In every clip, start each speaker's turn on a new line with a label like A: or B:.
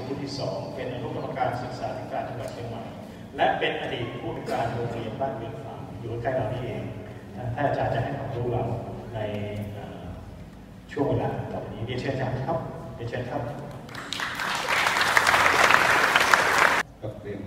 A: ผู้ที่2เป็นอนุกรรมการศึกษาธิการจังหวัดเชียงใหม่และเป็นอดีตผู้อำนวยการโรงเรียนบ้านเวียงฝางอยู่ใกล้เรานี่เองถ้าอาจารย์จะให้ความรู้เราในช่วงเวลาต่อไปนี้เรียนเชิญอาจารย์ครับเรียนเชิญครับ
B: ก็เป็น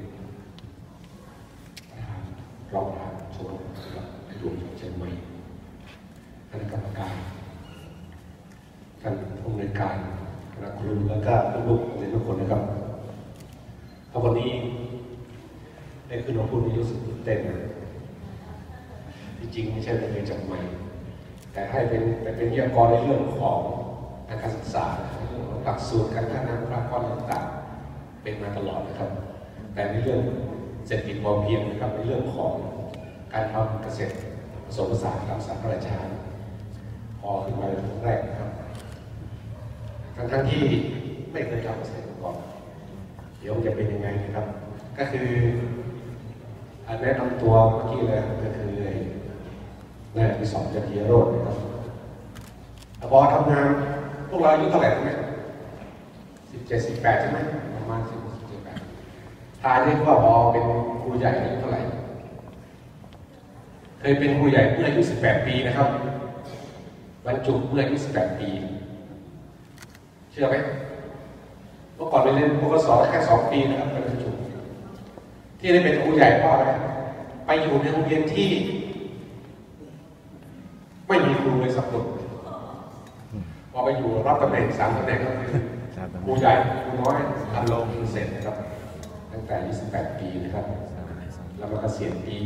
B: รองประธานชมรมสำหรับในดวงเชียงใหม่คณะกรรมการท่านผู้อำนวยการคณะครูแล้วก็ลูกๆทุกคนนะครับวันนี้ได้ขึ้นมาพูดในรู้สึกตื่นเต้นนะจริงๆไม่ใช่เป็นจากใหม่แต่ให้เป็นวิทยากรในเรื่องของการศึกษาเรื่องของหลักสูตรการพัฒนาบุคลากรต่างๆเป็นมาตลอดนะครับแต่ในเรื่องเศรษฐกิจพอเพียงนะครับในเรื่องของการทำเกษตรผสมผสานกับสาธารณชาติพอขึ้นมาเป็นครั้งแรกนะครับทั้งที่ไม่เคยทำเกษตรมาก่อนเดี๋ยวจะเป็นยังไงนะครับก็คือแนะนำตัวเมื่อกี้เลยก็คือนายที่2 จันทีโรจน์นะครับพอทำงานพวกเราอายุเท่าไหร่ไหม17 18ใช่ไหมประมาณ17 18ทายได้ว่าพอเป็นครูใหญ่อายุเท่าไหร่เคยเป็นครูใหญ่เมื่ออายุ18 ปีนะครับบรรจุเมื่ออายุ18 ปีเชื่อไหมเมื่อก่อนไปเรียนปกศแค่2 ปีนะครับเป็นบรรจุที่ได้เป็นครูใหญ่เพราะอะไรไปอยู่ในโรงเรียนที่ไม่มีครูเลยสักคนพอไปอยู่รับตำแหน่ง3 ตำแหน่งก็คือครูใหญ่ครูน้อยทันลงเสร็จนะครับตั้งแต่28 ปีนะครับแล้วมาเกษียณปี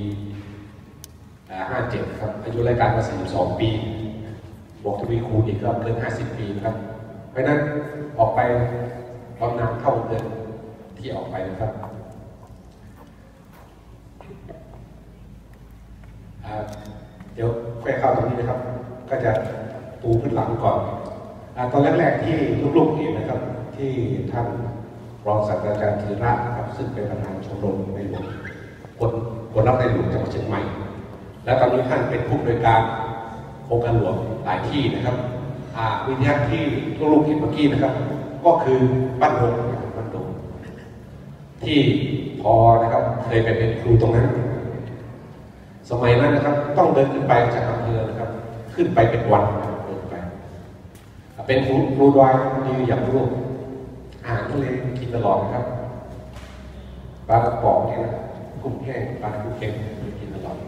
B: 57ครับอายุรายการมา42 ปีบวกทวีคูณอีกก็เกิน50 ปีนะครับเพราะนั้นออกไปบำนาญเท่าเดิมที่ออกไปนะครับเดี๋ยวไปเข้าตรงนี้นะครับก็จะปูพื้นหลังก่อนตอนแรกๆที่ลูกๆเห็นนะครับที่ท่านรองศาสตราจารย์ธีระนะครับซึ่งเป็นประธานชมรมในหลวงคนรับในหลวงจังหวัดเชียงใหม่และตอนนี้ท่านเป็นผู้อำนวยการโครงการหลวงหลายที่นะครับวิทยาที่ลูกๆเห็นเมื่อกี้นะครับก็คือบ้านดงที่พอนะครับเคยไปเป็นครูตรงนั้นสมัยนั้นนะครับต้องเดินขึ้นไปจากอำเภอนะครับขึ้นไปเป็นวันเดินไปเป็นครูดอยดีอย่างลูกอาหารทะเลกินตลอดนะครับปลากระป๋องเนี่ยนะกุ้งแห้งปลาทูเค็มกินตลอด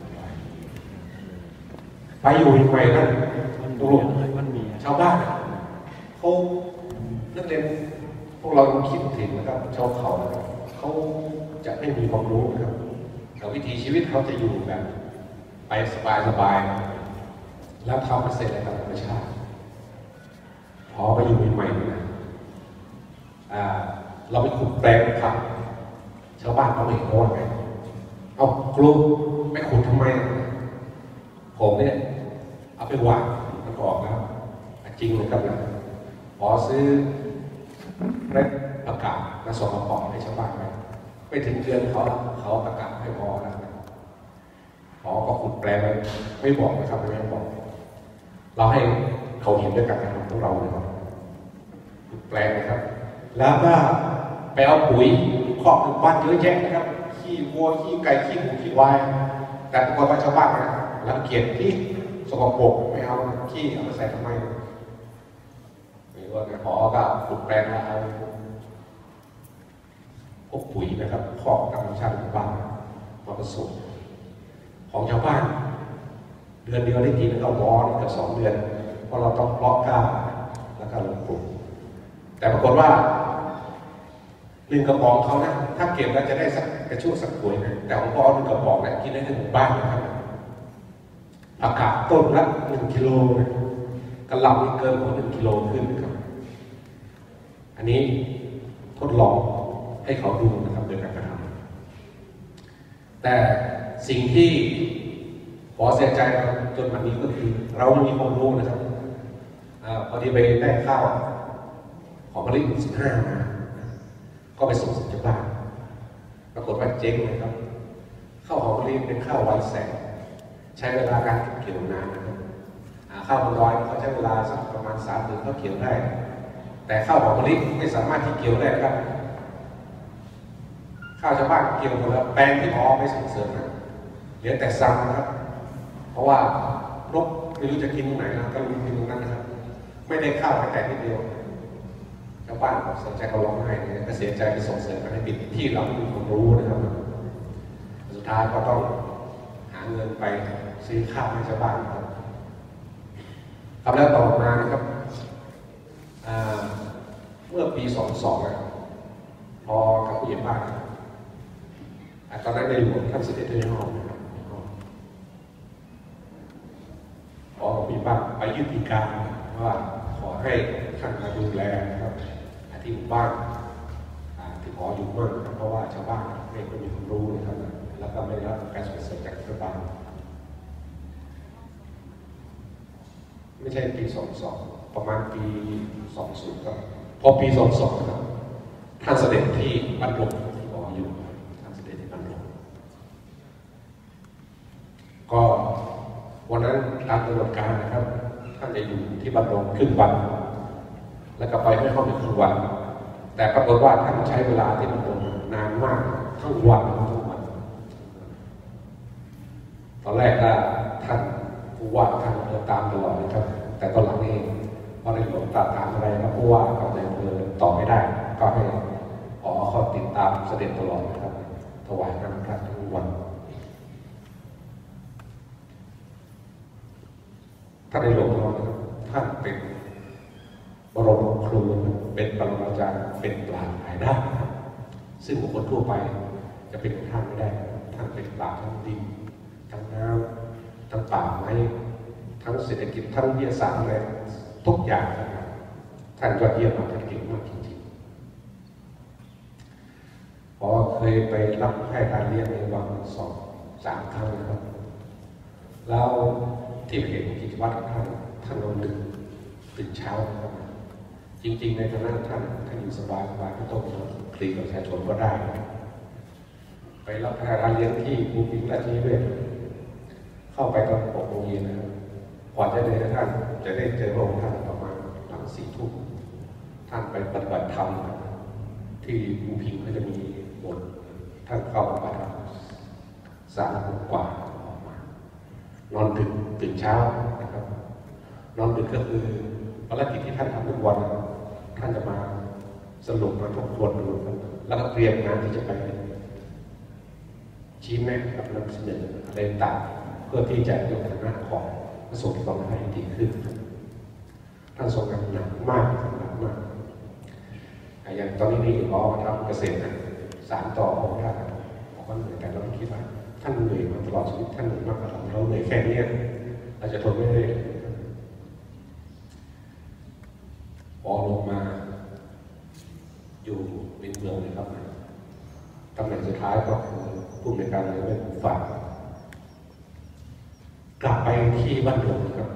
B: ไปอยู่ใหม่นั้นลูกชาวบ้านเขานักเรียนพวกเราคิดถึงนะครับชาวเขาเขาจะไม่มีความรู้นะครับแต่วิถีชีวิตเขาจะอยู่แบบไปสบายๆแล้วทำเกษตรตามธรรมชาติพอไปอยู่ใหม่ๆนะเราไปขุดแปลงผักชาวบ้านเขาไม่โง่ไงเอาครูไม่ขุดทำไมผมเนี่ยเอาไปหว่านมันออกแล้วจริงเลยครับนะขอซื้อเม็ดประกาศและส่งมาบอกให้ชาวบ้านไปถึงเดือนเขาประกาศให้พอแล้วก็ขุดแปลงไม่บอกนะครับไม่บอกเราให้เขาเห็นด้วยกันนะครับพวกเราเลยครับขุดแปลงนะครับแล้วก็ไปเอาปุ๋ยครอบคลุมบ้านเยอะแยะนะครับขี้วัวขี้ไก่ขี้หมูขี้ควายแต่ปรากฏว่าชาวบ้านนะรังเกียจที่สกปรกไม่เอาขี้เอามาใส่ทำไมไม่รู้นะพอก็ขุดแปลงแล้วเอาพวกปุ๋ยนะครับครอบธรรมชาติของบ้านมาผสมของชาวบ้านเดือนเดียวได้กินแล้วก็วอนกับ2 เดือนเพราะเราต้องเพาะกล้าแล้วก็ลงปลูกแต่ปรากฏว่า1 กระป๋องเขานะถ้าเก็บแล้วจะได้สักกระชุ่มสักปุ๋ยนะแต่ของพ่อ1 กระป๋องเนี่ยกินได้ถึงหมู่บ้านนะครับผักกาดต้นละ1 กิโลกระหล่ำนี่เกินกว่า1 กิโลขึ้นนะครับอันนี้ทดลองให้เขาดูนะครับโดยการกระทำแต่สิ่งที่ขอเสียใจจนวันนี้ก็คือเราไม่มีความรู้นะครับพอที่ไปได้ข้าวของมะลิ15มาก็ไปส่งสินค้าบ้านปรากฏว่าเจ๊งเลยครับข้าวหอมมะลิเป็นข้าวไวแสงใช้เวลาการเก็บเกี่ยวนานนะครับข้าวบนดอยเขาใช้เวลาสักประมาณ3 เดือนก็เกี่ยวได้แต่ข้าวหอมมะลิไม่สามารถที่เกี่ยวได้ครับข้าวชาวบ้านเกี่ยวหมดแล้วแปลงที่พอไม่ส่งเสริมนะเหลือแต่ซ้ำนะครับเพราะว่านกไม่รู้จะกินตรงไหนนะก็รู้กินตรงนั้นนะครับไม่ได้ข้าวแต่นิดเดียวชาวบ้านเสียใจเขาร้องไห้เนี่ยก็เสียใจไปส่งเสริมกันให้ปิดที่เราไม่มีความรู้นะครับสุดท้ายก็ต้องหาเงินไปซื้อข้าวให้ชาวบ้านครับแล้วต่อมานะครับเมื่อปี22พอกับผู้ใหญ่บ้านตอนนั้นในหลวงท่านเสด็จที่ห้องนะครับพอผู้ใหญ่บ้านไปยื่นฎีกาว่าขอให้ท่านมาดูแลนะครับที่หมู่บ้านที่ขออยู่มากเพราะว่าชาวบ้านไม่มีความรู้นะครับแล้วก็ไม่ได้รับการส่งเสริมจากรัฐบาลไม่ใช่ปี22ประมาณปี20ครับพอปี22ครับท่านเสด็จที่บ้านหลวงที่ขออยู่ท่านเสด็จที่บ้านหลวงก็วันนั้นตามกำหนดการนะครับท่านจะอยู่ที่บ้านหลวงครึ่งวันแล้วก็ไปให้เข้าไปครึ่งวันแต่ปรากฏว่าท่านใช้เวลาที่บ้านหลวงนานมากทั้งวันตอนแรกก็ท่านผู้ว่าท่านเดินตามตลอดนะครับแต่ตอนหลังนี้พอในหลวงตามอะไรแล้วผู้ว่ากับนายอำเภอต่อไม่ได้ก็ให้เขาติดตามเสด็จตลอดนะครับถวายน้ำพระทุกวันท่านในหลวงเราท่านเป็นบรมครูเป็นปรมาจารย์เป็นปราชญ์หลายด้านซึ่งบุคคลทั่วไปจะเป็นท่านไม่ได้ท่านเป็นปราชญ์ทั้งดินทั้งน้ำทั้งป่าไม้ทั้งเศรษฐกิจทั้งวิทยาศาสตร์อะไรทุกอย่างนะครับท่านยอดเยี่ยมมากท่านเก่งมากจริงๆพอเคยไปรับให้การเรียนในวัน2-3 ครั้งนะครับแล้วที่เห็นกิจวัตรท่านนอนดึกตื่นเช้านะครับจริงๆในฐานะท่านอยู่สบายไม่ต้องคลีกับประชาชนก็ได้ไปรับการเรียนที่ภูมิราชนิเวศเข้าไปตอน6 โมงเย็นนะครับก่อนจะเดินท่านจะได้เจอพระองค์ท่านประมาณหลัง4 ทุ่มท่านไปปฏิบัติธรรมที่ภูพิงก็จะมีบทท่านเข้าปฏิบัติธรรม3 โมงกว่าออกมานอนดึกตื่นเช้านะครับนอนดึกก็คือภารกิจที่ท่านทำทุกวันท่านจะมาสรุปมาทบทวนดูแล้วก็เตรียมงานที่จะไปชี้แนะกับนำเสนออะไรต่างเพื่อที่จะยกฐานะของพระสงฆ์ของให้ดีขึ้นท่านทรงงานหนักมากอย่างตอนนี้นี่ขอมาทำเกษตรสารต่อของท่านบอกว่าเหนื่อยแต่เราคิดว่าท่านเหนื่อยมาตลอดชีวิตท่านเหนื่อยมากเราเหนื่อยแค่นี้เราจะทนไม่ได้พอลงมาอยู่เป็นเมืองเลยครับตำแหน่งสุดท้ายก็คือผู้ในการเรียนรู้ฝากกลับไปที่บ้านหลวงครับ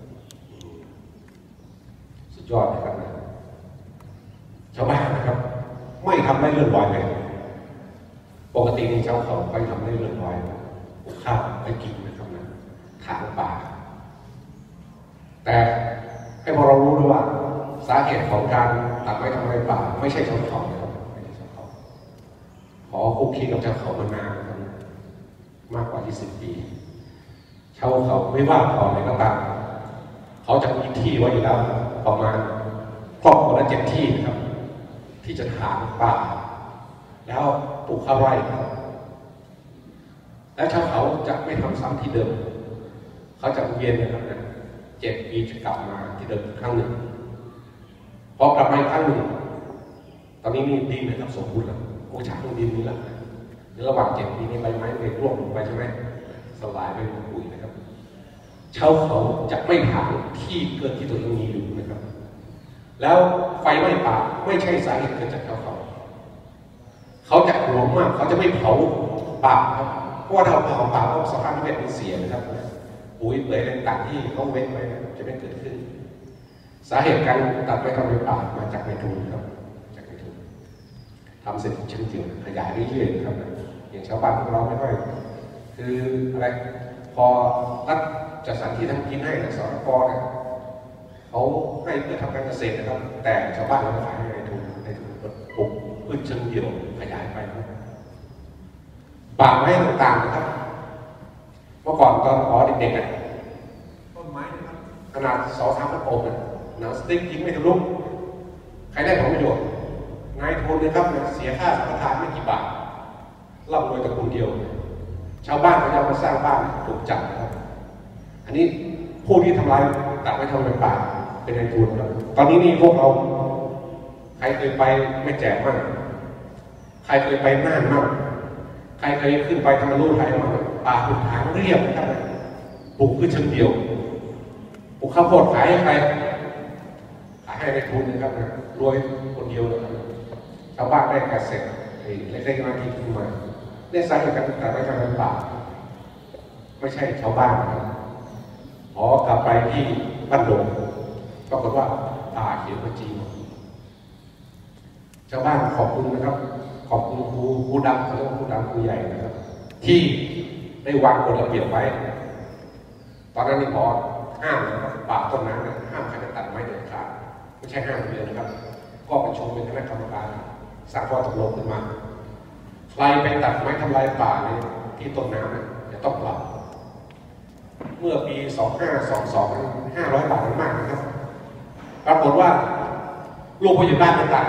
B: สุดยอดนะครับชาวบ้านนะครับไม่ทำได้เรื่องวายเลยปกตินี่ชาวเขาไปทำได้เรื่องวายปลูกข้าวไปกินนะครับนะถางป่าแต่ให้พอเรารู้ด้วยว่าสาเหตุของการตัดไม้ทำลายป่าไม่ใช่ชาวเขานะครับไม่ใช่ชาวเขาขอคุกคีกับชาวเขามานานนะครับมากกว่า20 ปีชาวเขาไม่ว่าเขาอะไรก็ตามเขาจะมีที่ไว้อยู่แล้วประมาณครอบครัวละ7 ที่นะครับที่จะถางป่าแล้วปลูกข้าวไร่ครับแล้วชาวเขาจะไม่ทำซ้ำที่เดิมเขาจะเวียนนะครับนะ7 ปีจะกลับมาที่เดิมครั้งหนึ่งพอกลับมาอีกครั้งหนึ่งตอนนี้นี่ดินนะครับสมบูรณ์แล้วโอ้ช้างดินนี่แหละในระหว่าง7 ปีนี้ใบไม้เล็กร่วงลงไปใช่ไหมสลายไปเป็นปุ๋ยนะครับชาวเขาจะไม่ถางที่เกิดที่ตัวเองมีอยู่นะครับแล้วไฟไหม้ป่าไม่ใช่สาเหตุเกิดจากชาวเขาจะหวงมากเขาจะไม่เผาป่าครับเพราะว่าถ้าเผาป่าก็สภาพนิเวศมันเสียนะครับปุ๋ยเปื่อยต่างๆที่เขาเว้นไว้จะไม่เกิดขึ้นสาเหตุการตัดไม้ทำลายป่ามาจากในทุนครับจากในทุนทำเสร็จชิ้นเดียวขยายเรื่อยๆครับอย่างชาวบ้านของเราไม่ค่อยคืออะไรพอรัฐจัดสรรที่ทำกินให้สปเนี่ยเขาให้เพื่อทำการเกษตรนะครับแต่ชาวบ้านเราขายในทุนปลูกพืชเชิงเดี่ยวขยายไปครับป่าไม้ต่างๆนะครับเมื่อก่อนตอนขอเด็กๆต้นไม้นะครับขนาด2-3 โอบหนังสติ๊กยิงไม่ทะลุใครได้ผลประโยชน์นายทุนนะครับเสียค่าสัมปทานไม่กี่บาทร่ำรวยตระกูลเดียวชาวบ้านเขาจะมาสร้างบ้านถูกจับนะครับอันนี้ผู้ที่ทำลายตัดไม้ทำลายป่าเป็นนายทุนครับตอนนี้นี่พวกเราใครเคยไปไม่แจ่มมากใครเคยไปน่านมากใครเคยขึ้นไปทางลู่ไทยมาป่าถูกทางเรียบนะครับปลูกพืชเชิงเดียวปลูกข้าวโพดขายให้ใครขายให้นายทุนนะครับรวยคนเดียวนะครับชาวบ้านได้เกษตรเล็กๆน้อยๆขึ้นมาเนี่ยสาเหตุการตัดไม้ทำลายป่าไม่ใช่ชาวบ้านนะครับขอกลับไปที่บ้านโดงปรากฏว่าป่าเขียวขจีชาวบ้านขอบคุณนะครับขอบคุณครูดำเขาเรียกว่าครูดำครูใหญ่นะครับที่ได้วางกฎระเบียบไว้ตอนนั้นนี่พอห้ามนะครับป่าต้นน้ำเนี่ยห้ามใครจะตัดไม้เด็ดขาดไม่ใช่ห้ามเดียวนะครับก็ประชุมเป็นคณะกรรมการสร้างข้อตกลงขึ้นมาใครไปตัดไม้ทำลายป่าในที่ต้นน้ำเนี่ยจะต้องปรับเมื่อปี2522 500 บาทมากนะครับปรากฏว่าลูกผู้ใหญ่บ้านต่าง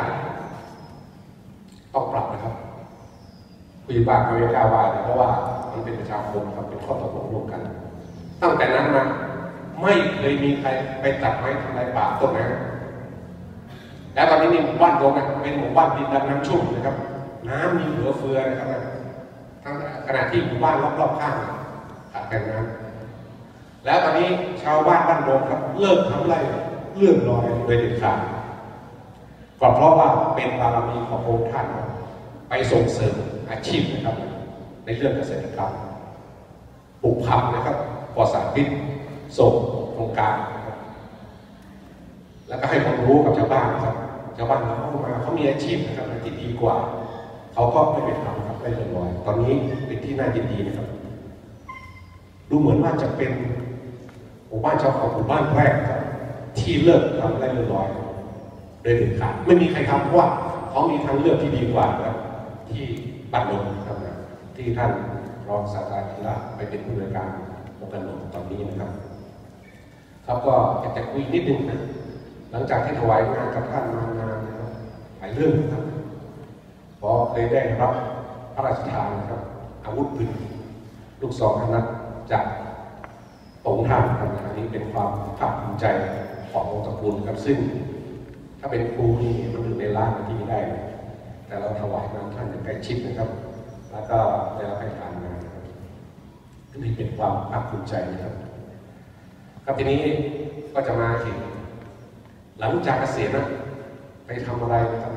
B: ต้องปรับนะครับผู้ใหญ่บ้านเขาไม่กล้าว่าเพราะว่ามันเป็นประชาคมครับเป็นข้อตกลงร่วมกันตั้งแต่นั้นมาไม่เคยมีใครไปตัดไม้ทำลายป่าต้นน้ำแล้วตอนนี้นี่หมู่บ้านโดงเป็นหมู่บ้านดินดำน้ำชุ่มนะครับน้ำมีเหลือเฟือนะครับทั้งขณะที่หมู่บ้านรอบๆข้างขาดแคลนน้ำแล้วตอนนี้ชาวบ้านบ้านโดงครับเลิกทำไร่เลื่อนลอยโดยเด็ดขาดก็เพราะว่าเป็นบารมีขององค์ท่านไปส่งเสริมอาชีพนะครับในเรื่องเกษตรกรรมปลูกผักนะครับปลอดสารพิษส่งโครงการนะครับแล้วก็ให้ความรู้กับชาวบ้านครับชาวบ้านเขามีอาชีพนะครับที่ดีกว่าเขาก็ไม่ไปทำครับได้เรียบร้อยตอนนี้เป็นที่น่ายินดีนะครับดูเหมือนว่าจะเป็นหมู่บ้านชาวเขาหมู่บ้านแรกครับที่เลิกทำได้เรียบร้อยโดยเด็ดขาดไม่มีใครทำเพราะว่าเขามีทางเลือกที่ดีกว่าครับที่บ้านโดงครับที่ท่านรองศาสตราจารย์ไปเป็นผู้บริการองค์การหลวงตอนนี้นะครับครับก็อยากจะคุยนิดนึงนะหลังจากที่ถวายงานกับท่านมานานนะครับหลายเรื่องนะครับพอเคยได้รับพระราชทานนะครับอาวุธปืนลูกศรนัดจากองค์ท่านครับอันนี้เป็นความภาคภูมิใจขององค์ตระกูลครับซึ่งถ้าเป็นครูนี่มันอยู่ในร้านที่ได้แต่เราถวายงานท่านอย่างใกล้ชิดนะครับแล้วก็ได้รับให้ทานงานนะครับนี่เป็นความภาคภูมิใจนะครับครับทีนี้ก็จะมาถึงหลังจากเกษียณนะไปทำอะไรนะครับ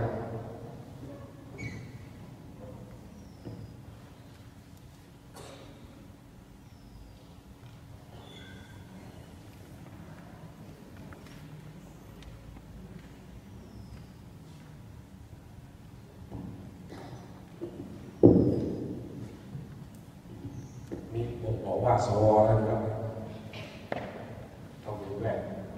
B: นี่ผมบอกว่าสวนะครับต้องรู้แบบ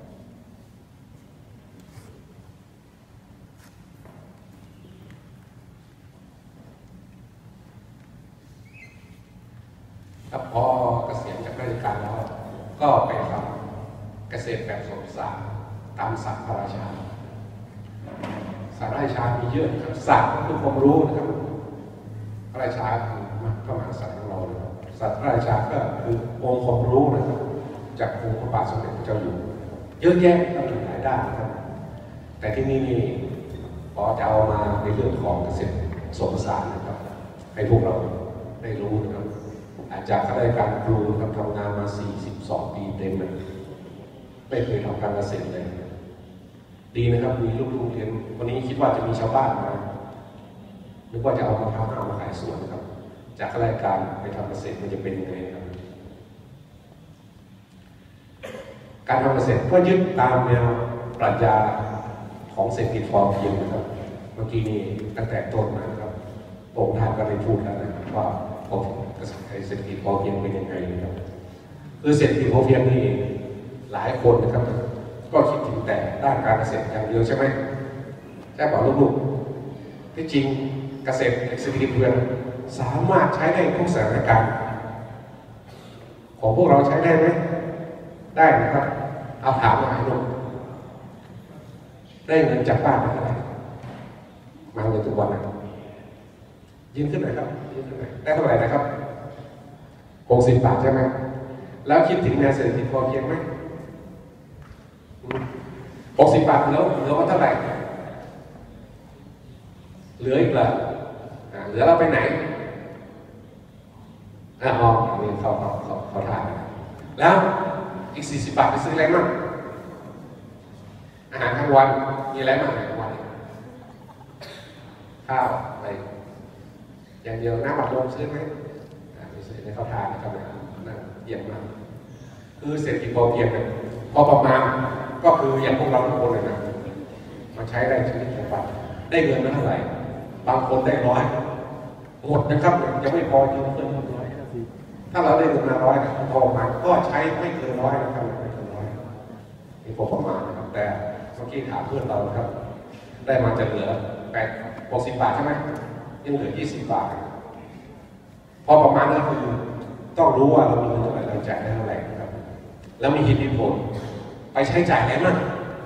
B: ครับพอเกษียณจากราชการแล้วก็ไปทำเกษตรแบบผสมผสานตามศาสตร์พระราชาศาสตร์พระราชามีเยอะครับศาสตร์ก็คือความรู้นะครับพระราชาคือพระมหากษัตริย์ของเรานะครับศาสตร์พระราชาก็คือองค์ความรู้นะครับจากองค์พระบาทสมเด็จพระเจ้าอยู่หัวเยอะแยะครับหลายด้านนะครับแต่ที่นี่พอจะเอามาในเรื่องของเกษตรผสมผสานนะครับให้พวกเราได้รู้นะครับอาจจะข้าราชการครูนะครับทำงานมา42 ปีเต็มเลยไม่เคยทำการเกษตรเลยดีนะครับมีลูกเรียนวันนี้คิดว่าจะมีชาวบ้านมานึกว่าจะเอามะพร้าวมาขายสวนนะครับจากข้าราชการไปทำเกษตรมันจะเป็นยังไงครับการทำเกษตรก็ยึดตามแนวปรัชญาของเศรษฐกิจพอเพียงนะครับเมื่อกี้นี้ตั้งแต่ต้นนะครับองค์ท่านก็ได้พูดแล้วนะครับว่าเศรษฐกิจพอเพียงเป็นยังไงนะครับคือเศรษฐกิจพอเพียงนี่หลายคนนะครับก็คิดถึงแต่ด้านการเกษตรอย่างเดียวใช่ไหมใช่บอกลูกๆที่จริงเกษตรเศรษฐกิจพอเพียงสามารถใช้ได้ทุกสถานการณ์ของพวกเราใช้ได้ไหมได้นะครับเอาถามมาให้ลูกได้เงินจากบ้านเท่าไหร่มาเลยทุกวันนะยืนขึ้นหน่อยครับยืนขึ้นหน่อยได้เท่าไหร่นะครับ60 บาทใช่ไหมแล้วคิดถึงแนวเศรษฐกิจพอเพียงไหม60 บาทเหลือว่าเท่าไหร่เหลืออีกเหรอเหลือเราไปไหนอ๋อนี่เขาทานแล้วอีก40 บาทไปซื้ออะไรมั่งอาหารกลางวันมีอะไรบ้างอาหารกลางวันข้าวอะไรอย่างเดียวน้ำบัดลมซื้อไหมไม่ซื้อในเขาทานนะครับนั่นเยี่ยมมากคือเศรษฐกิจพอเพียงเนี่ยพอประมาณก็คืออย่างพวกเราทุกคนเลยนะมาใช้ได้ชีวิตประจำวันได้เงินมาเท่าไหร่บางคนได้100หมดนะครับยังไม่พอยืมเงิน100ถ้าเราได้เงินมา100พอประมาณก็ใช้ไม่เกิน100นะครับไม่เกิน100นี่พอประมาณนะครับแต่เมื่อกี้ถามเพื่อนเราครับได้มาจะเหลือ60 บาทใช่ไหมยังเหลือ20 บาทพอประมาณนั้นคือต้องรู้ว่าเรามีเงินเท่าไหร่เราจ่ายได้เท่าไหร่ครับแล้วมีเหตุผลไปใช้จ่ายอะไรมั่ง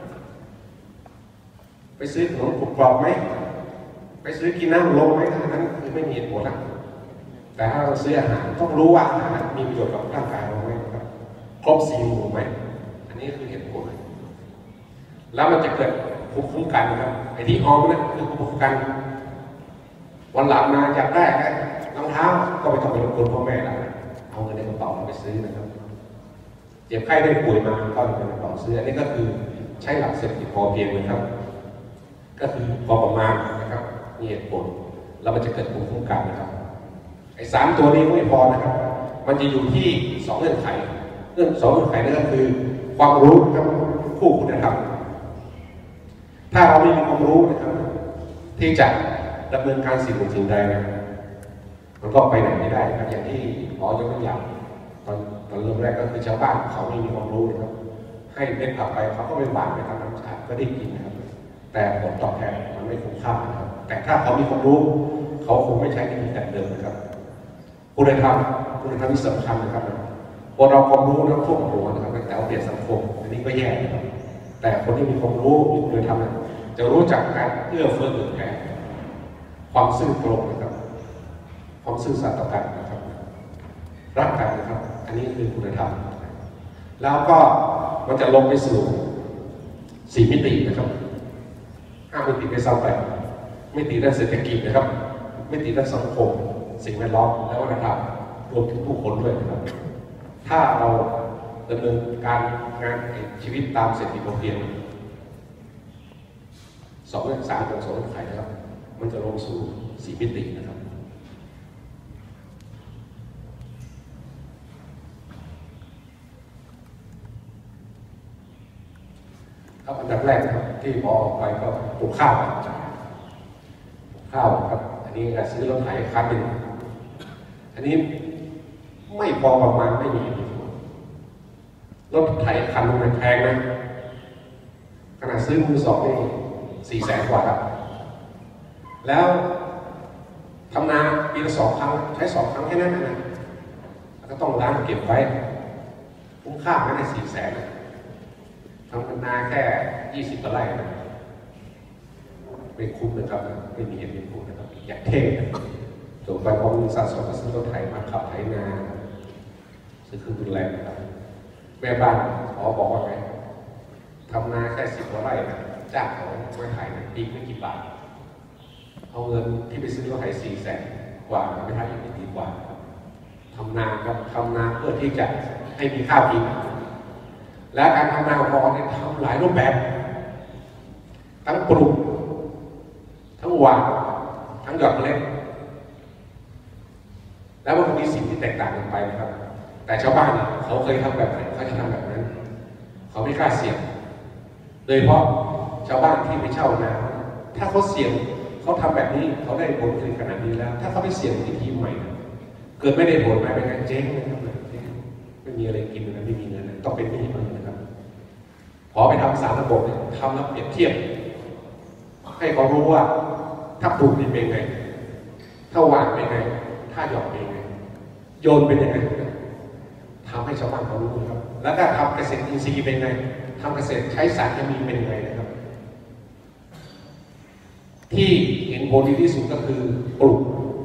B: ไปซื้อขนมกรอบไหมไปซื้อกินน้ำลงไหมทั้งนั้นคือไม่มีเหตุผลนะแต่ถ้าเราซื้ออาหารต้องรู้ว่าอาหารมีประโยชน์กับร่างกายเราไหมครับครบ4 หมู่ไหมอันนี้คือเหตุผลแล้วมันจะเกิดภูมิคุ้มกันครับไอ้ที่ออมนะคือภูมิคุ้มกันวันหลังมาอยากได้รองเท้าก็ไม่ต้องไปรบกวนพ่อแม่แล้วเอาเงินในกระเป๋าไปซื้อนะครับเจ็บไข้ได้ป่วยมาก็ในกระเป๋าซื้ออันนี้ก็คือใช้หลักเศรษฐกิจพอเพียงนะครับก็คือพอประมาณนะครับมีเหตุผลแล้วมันจะเกิดภูมิคุ้มกันนะครับไอ้3 ตัวนี้ไม่พอนะครับมันจะอยู่ที่2 เงื่อนไข2 เงื่อนไขนั่นก็คือความรู้กับคู่คุณธรรมถ้าเราไม่มีความรู้นะครับที่จะดำเนินการสิ่งใดนะมันก็ไปไหนไม่ได้ครับอย่างที่หมอยกตัวอย่างตอนเริ่มแรกก็คือชาวบ้านเขาไม่มีความรู้นะครับให้เม็ดผักไปเขาก็ไม่บานไปทำน้ำชาก็ได้กินนะครับแต่ผลตอบแทนมันไม่คุ้มค่านะครับแต่ถ้าเขามีความรู้เขาคงไม่ใช้วิธีการเดิมนะครับคุณธรรมที่สำคัญนะครับพอเราความรู้แล้วท่วมหัวนะครับแต่เอาเปรียบสังคมอันนี้ก็แย่นะครับแต่คนที่มีความรู้มีคุณธรรมจะรู้จักการเอื้อเฟื้อเผื่อแผ่ความซื่อตรงนะครับความซื่อสัตย์ต่อกันนะครับรักกันนะครับอันนี้คือคุณธรรมแล้วก็มันจะลงไปสู่4 มิตินะครับ5 มิติได้ซ้ำไปมิติด้านเศรษฐกิจนะครับมิติด้านสังคมสิ่งแวดล้อมและวัฒนธรรมรวมถึงผู้คนด้วยนะครับถ้าเราดำเนินการงานชีวิตตามเศรษฐกิจพอเพียง2 เงื่อนไขนะครับมันจะลงสู่4 มิตินะครับครับอันดับแรกนะครับที่พอไปก็ปลูกข้าวครับอันนี้การซื้อรถไถคันหนึ่งอันนี้ไม่พอประมาณไม่มีรถไถคันนึงแพงนะขนาดซื้อมือ 2นี่400,000 กว่าครับแล้วทำนาปีละ2 ครั้งใช้2 ครั้งแค่นั้นนะแล้วก็ต้องล้างเก็บไว้คุ้มค่าไม่ได้400,000ทำนาแค่20 กว่าไร่นะไม่คุ้มนะครับไม่มีเหตุผลนะครับอยากเท่จบไปพอมีสะสมก็ซื้อรถไถมาขับไถนาซื้อเครื่องมือแรงนะครับแม่บ้านขอบอกว่าไงทำนาแค่10 กว่าไร่นะจ้างเขาไว้ไถปีไม่กี่บาทเอาเงินที่ไปซื้อรถไถ400,000 กว่าไม่ได้อย่างดีกว่าทำนาครับทำนาเพื่อที่จะให้มีข้าวกินและการทำนาพอเนี่ยทำหลายรูปแบบทั้งปลูกทั้งหว่านทั้งหยอดเมล็ดแล้วมันมีสิ่งที่แตกต่างกันไปนะครับแต่ชาวบ้านเขาเคยทำแบบไหนเขาจะทำแบบนั้นเขาไม่กล้าเสี่ยงโดยเฉพาะชาวบ้านที่ไปเช่านาถ้าเขาเสี่ยงเขาทำแบบนี้เขาได้ผลผลิตขนาดนี้แล้วถ้าเขาไปเสี่ยงวิธีใหม่เกิดไม่ได้ผลมาเป็นการเจ๊งนะครับไม่มีอะไรกินนะไม่มีเงินต้องเป็นหนี้มันนะครับขอไปทำ3 ระบบทำแล้วเปรียบเทียบให้เขารู้ว่าถ้าปลูกนี่เป็นไงถ้าหว่านเป็นไงถ้าหยอดเป็นไงโยนเป็นยังไงทำให้ชาวบ้านเขารู้ครับแล้วก็ทำเกษตรอินทรีย์เป็นไงทำเกษตรใช้สารเคมีเป็นยังไงนะครับที่เห็นผลดีที่สุดก็คือปลูก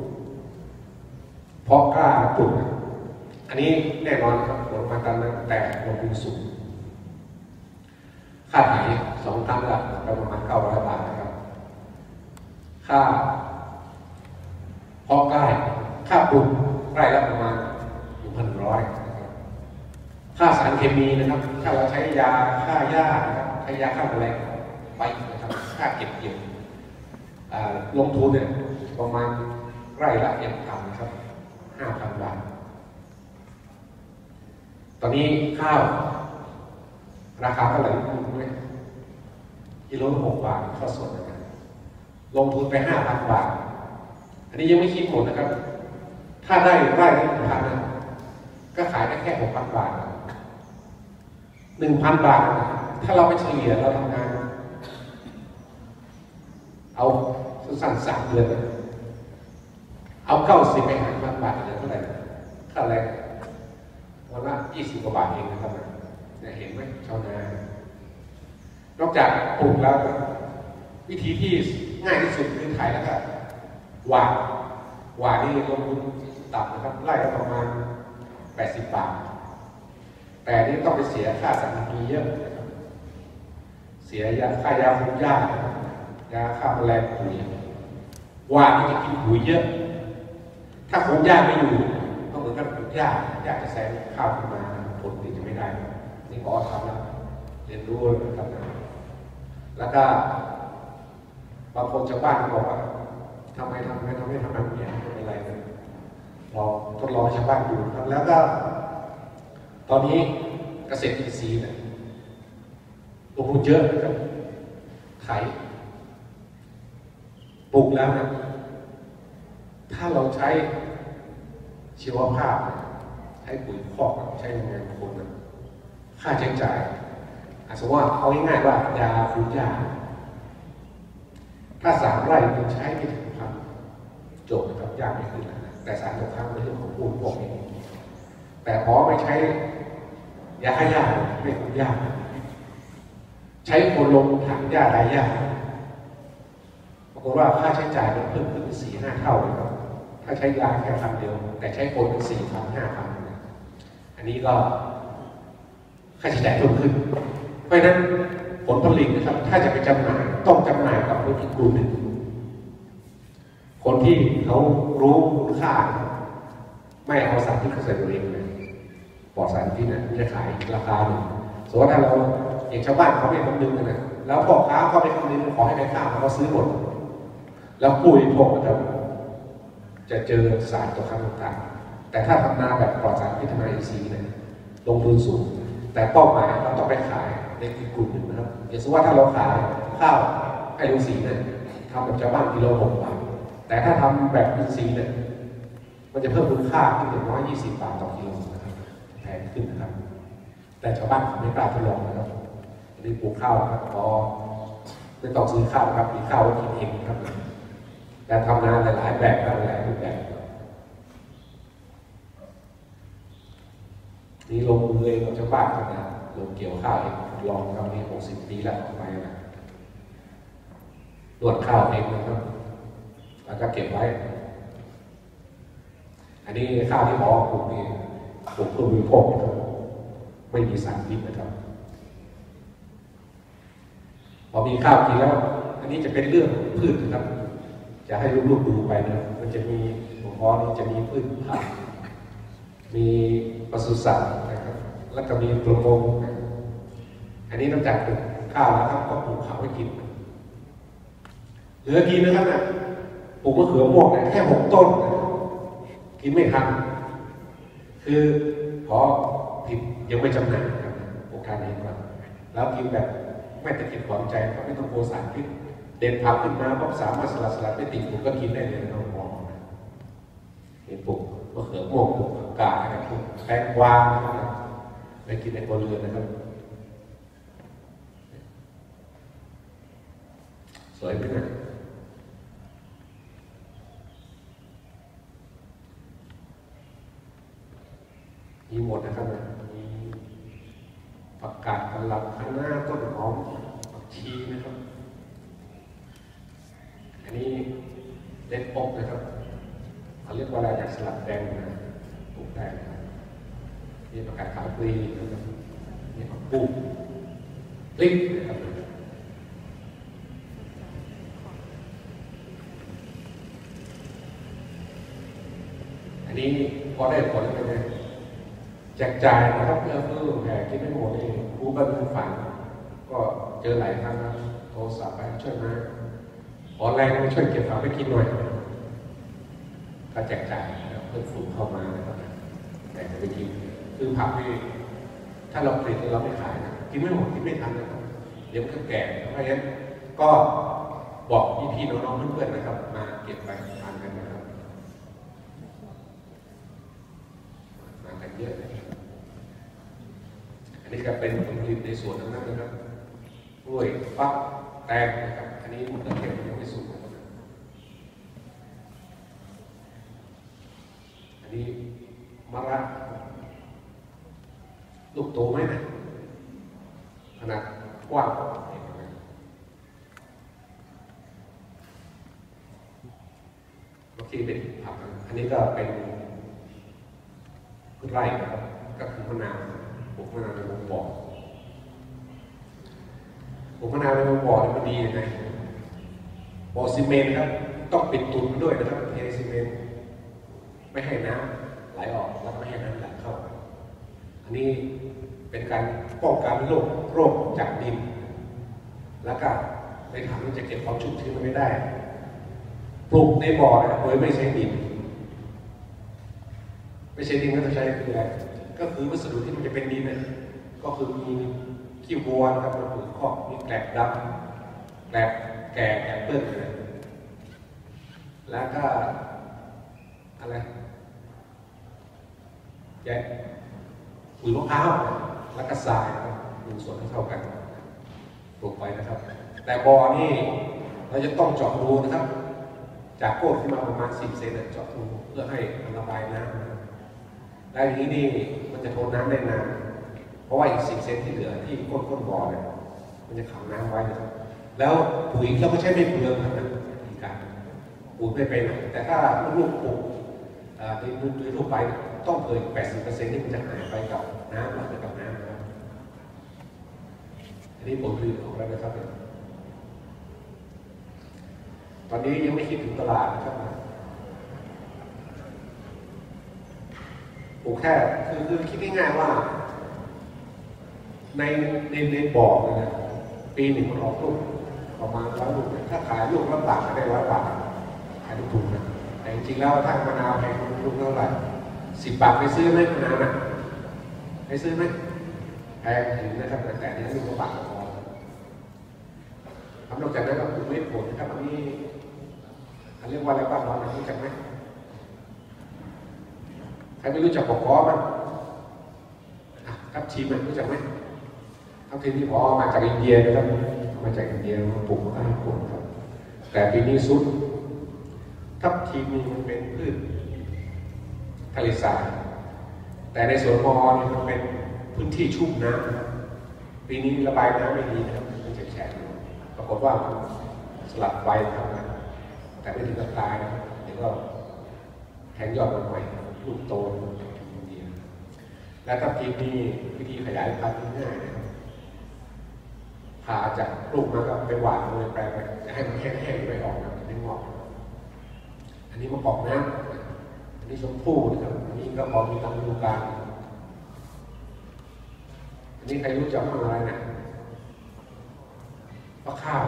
B: เพราะกล้าปลูกอันนี้แน่นอนครับผลมาตามนั้นแต่ลงทุนสูงค่าไถ2 ครั้งละประมาณ900 บาทนะครับค่าเพาะกล้าค่าปลูกไร่ละประมาณ 1,100 นะครับค่าสารเคมีนะครับถ้าเราใช้ยาฆ่าหญ้านะครับใช้ยาฆ่าแมลงไปนะครับค่าเก็บเกี่ยวลงทุนเนี่ยประมาณไร่ละ1,000นะครับ 5,000 บาทตอนนี้ข้าวราคาเท่าไหร่รู้ไหมกิโลละ6 บาทข้าวสดนะครับลงทุนไป 5,000 บาทอันนี้ยังไม่คิดหมดนะครับถ้าได้ไร่ละ1,000นะก็ขายได้แค่ 6,000 บาท 1,000 บาทนะถ้าเราไปเฉลี่ยเราทำงานเอาสั้น3 เดือนเอา90ไปหาร 1,000 บาทเหลือเท่าไหร่ค่าแรงวันละ20 กว่าบาทเองนะครับเนี่ยเห็นไหมชาวนานอกจากปลูกแล้ววิธีที่ง่ายที่สุดคือไถแล้วก็หว่านนี่ลงทุนต่ำนะครับไร่ละประมาณ80 บาทแต่นี่ต้องไปเสียค่าสารเคมีเยอะนะครับเสียค่ายาคุมหญ้ายาฆ่าแมลงปุ๋ยหว่านนี่จะกินปุ๋ยเยอะถ้าคุมหญ้าไม่อยู่ก็เหมือนกับปลูกหญ้าจะแซงข้าวขึ้นมาผลผลิตจะไม่ได้นี่ขอทำแล้วเรียนรู้นะครับแล้วก็บางคนชาวบ้านบอกว่าทำไมทำแบบนี้เป็นไรกันลองทดลองชาวบ้านดูครับแล้วก็ตอนนี้เกษตรอินทรีย์เนี่ยลงทุนเยอะนะครับไถปลูกแล้วนะถ้าเราใช้ชีวภาพใช้ปุ๋ยคอกใช้แรงงานคนนะค่าใช้จ่ายสมมติว่าเอาง่ายๆว่ายาคุมหญ้าถ้า3 ไร่มันใช้ไม่ถึง1,000จบนะครับยากไม่ขึ้นแล้วแต่สารตกค้างเป็นเรื่องของปูนพวกนี้แต่พอไม่ใช้ยาฆ่าหญ้าไม่คุมหญ้าใช้คนลงถังหญ้าไรหญ้าปรากฏว่าค่าใช้จ่ายมันเพิ่มขึ้น 4-5 เท่าเลยครับถ้าใช้ยาแค่1,000 เดียวแต่ใช้คนเป็น 4,000 5,000อันนี้ก็ค่าใช้จ่ายเพิ่มขึ้นเพราะฉะนั้นผลผลิตนะครับถ้าจะไปจำหน่ายต้องจำหน่ายกับคนที่กลุ่มหนึ่งคนที่เขารู้คุณค่าไม่เอาสารที่เขาใส่ตัวเองเลยปลอดสารที่เนี่ยจะขายราคาหนึ่งสมมติถ้าเราอย่างชาวบ้านเขาไม่คำนึงนะแล้วพ่อค้าเขาไม่คำนึงขอให้ได้ข้าวเขาซื้อหมดแล้วผู้บริโภคนะครับจะเจอสารตกค้างต่างๆแต่ถ้าทำนาแบบปลอดสารพิษทางอินทรีย์เนี่ยลงทุนสูงแต่เป้าหมายเราต้องไปขายในกลุ่มหนึ่งนะครับอย่างเช่นว่าถ้าเราขายข้าวให้ลุงศรีเนี่ยทำแบบชาวบ้านกิโล6 บาทแต่ถ้าทำแบบอินทรีย์เนี่ยมันจะเพิ่มมูลค่าขึ้นถึง120 บาทต่อกิโลนะครับแพงขึ้นนะครับแต่ชาวบ้านไม่กล้าทดลองนะครับอันนี้ปลูกข้าวครับพอไม่ต้องซื้อข้าวครับมีข้าวไว้กินเองครับแต่ทำนาหลายแบบหลายรูปแบบนี่ลงมือเองกับชาวบ้านครับนะลงเกี่ยวข้าวเองลองตอนนี้60 ปีแล้วไปนะตรวจข้าวเองนะครับแล้วก็เก็บไว้อันนี้ข้าวที่หมอปลูกนี่ปลูกเพื่อบริโภคนะครับไม่มีสารพิษนะครับพอมีข้าวกินแล้วอันนี้จะเป็นเรื่องพืชนะครับจะให้ลูกๆดูไปนะมันจะมีหัวข้อนี้จะมีพืชผักมีปศุสัตว์นะครับแล้วก็มีประมงอันนี้นอกจากปลูกข้าวแล้วครับก็ปลูกข้าวไว้กินเหลือกินนะครับนะปลูกมะเขือม่วงแค่6 ต้นกินไม่ทันคือพอผิดยังไม่จำหน่ายครับโอกาสนี้ครับแล้วกินแบบไม่ตะเกียบความใจไม่ต้องโกสารพิษเด็ดผักขึ้นมาก็สามารถสลัดไม่ติดผมก็กินได้เลยน้องมองนี่ปลูกมะเขือม่วงปลูกผักกาดนะครับปลูกแตงกวาไปกินในครัวเรือนนะครับสวยไหมนะมีหมดนะครับมีผักกาดกะหล่ำคะน้าต้นหอมผักชีนะครับอันนี้เล็ดปกนะครับเขาเรียกว่าอะไรจากสลัดแดงนะปลูกได้นะครับนี่ผักกาดขาวปลีนะครับนี่ผักบุ้งพริกนะครับอันนี้พอได้ผลแล้วเลยแจกจ่ายนะครับเพื่อแผ่คิดไม่หมดเองผู้บรรลุฝันก็เจอหลายครั้งนะโทรศัพท์ไปช่วยมาขอแรงมาช่วยเก็บฝากไปกินหน่อยก็แจกจ่ายเพื่อนฝูงเข้ามานะครับแต่จะไปกินคือผักนี่ถ้าเราผลิตเราไม่ขายนะกินไม่หมดกินไม่ทันนะครับเดี๋ยวมันก็แก่เพราะฉะนั้นก็บอกพี่ๆน้องๆเพื่อนๆนะครับมาเก็บไปทานกันนะครับมากันเยอะเลยอันนี้ก็เป็นผลผลิตในสวนทั้งนั้นนะครับกล้วยฟักแตงนะครับอันนี้มันก็เก็บยังไม่สุกนะครับอันนี้มะระลูกโตไหมนะขนาดกว้างบางทีเป็นผักอันนี้ก็เป็นพืชไร่นะครับก็คือมะนาวปลูกมะนาวในวงบ่อปลูกมะนาวในวงบ่อนี่มันดียังไงบ่อซีเมนต์ครับต้องปิดตุนด้วยนะครับเทซีเมนต์ไม่ให้น้ำไหลออกแล้วไม่ให้น้ำไหลเข้าอันนี้เป็นการป้องกันโรคจากดินแล้วก็ในถังมันจะเก็บความชุ่มชื้นไม่ได้ปลูกในบ่อโดยไม่ใช้ดินไม่ใช้ดินก็จะใช้คืออะไรก็คือวัสดุที่มันจะเป็นดินเนี่ยก็คือมีขี้วัวนะครับมาปลูกคอกมีแกลบดำแกลบแก่แกลบเปื้อนเลยแล้วก็อะไรแยกปุ๋ยมะพร้าวแล้วก็ทรายดูส่วนให้เท่ากันปลูกไปนะครับแต่บ่อนี่เราจะต้องเจาะรูนะครับจากโก้นที่มาประมาณ10 เซนเจาะรูเพื่อให้มันระบายน้ำและอย่างนี้นี่มันจะทนน้ำได้นานเพราะว่าอีก10 เซนที่เหลือที่ก้นบ่อเนี่ยมันจะขังน้ำไว้นะครับแล้วปุ๋ยเราก็ใช้ไม่เปลืองนะครับวิธีการปุ๋ยไม่ไปไหนแต่ถ้าลูกปลูกโดยทั่วไปต้องเผย 80% ที่มันจะหายไปกับน้ำหรือกับน้ำนะครับอันนี้ผมลืมออกแล้วนะครับตอนนี้ยังไม่คิดถึงตลาดนะครับปลูกแค่คือคิดง่ายๆว่าในบ่อเลยนะปีหนึ่งมันออกลูกประมาณ100 ลูกถ้าขายลูกละบาทก็ได้100 บาทขายถูกๆนะแต่จริงๆแล้วถ้ามะนาวแพงลูกเท่าไหร่10 บาทไปซื้อไหมมะนาวนะไปซื้อไหมแพงถึงนะครับแต่นี้ลูกละบาทพอทำนอกจากนั้นก็ปลูกไม่ผลนะครับอันนี้เรียกว่าอะไรบ้างเรารู้จักไหมใครไม่รู้จักปกคอมันทับทีมันรู้จักไหมทับทีที่พอมาจากอินเดียนะครับมาจากอินเดียมาปลูกมาให้ผลครับแต่ปีนี้สุดทับทีมีมันเป็นพืชทะเลทรายแต่ในสวนมอนี่มันเป็นพื้นที่ชุ่มน้ำปีนี้ระบายน้ำไม่ดีนะครับมันจะแฉะปรากฏว่าสลัดไฟทำงานแต่ไม่ถึงกับตายนะครับเดี๋ยวก็แทงยอดใหม่ลูกโตอินเดียและทับทิมนี่วิธีขยายพันธุ์ง่ายนะครับผ่าจากลูกมาก็ไปหวานเลยแปลไปให้มันแห้งๆไปออกนะไม่งอกอันนี้มะกอกน้ำอันนี้ชมพู่นะครับอันนี้ก็พอมีตามฤดูกาลอันนี้ใครรู้จักมั่งอะไรนะมะข้าว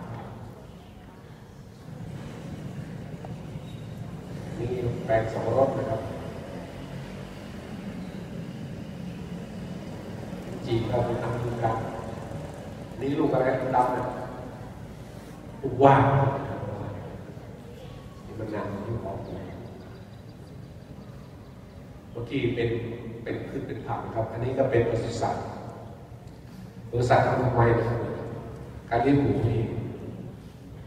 B: นี่แปลงสับปะรดนะครับจีบเราไปทำดูกันนี่ลูกอะไรดำนะลูกว่างนี่มันนานที่ออกเมื่อกี้เป็นพืชเป็นผักนะครับอันนี้ก็เป็นปศุสัตว์ทำไมนะครับการเลี้ยงหมูนี่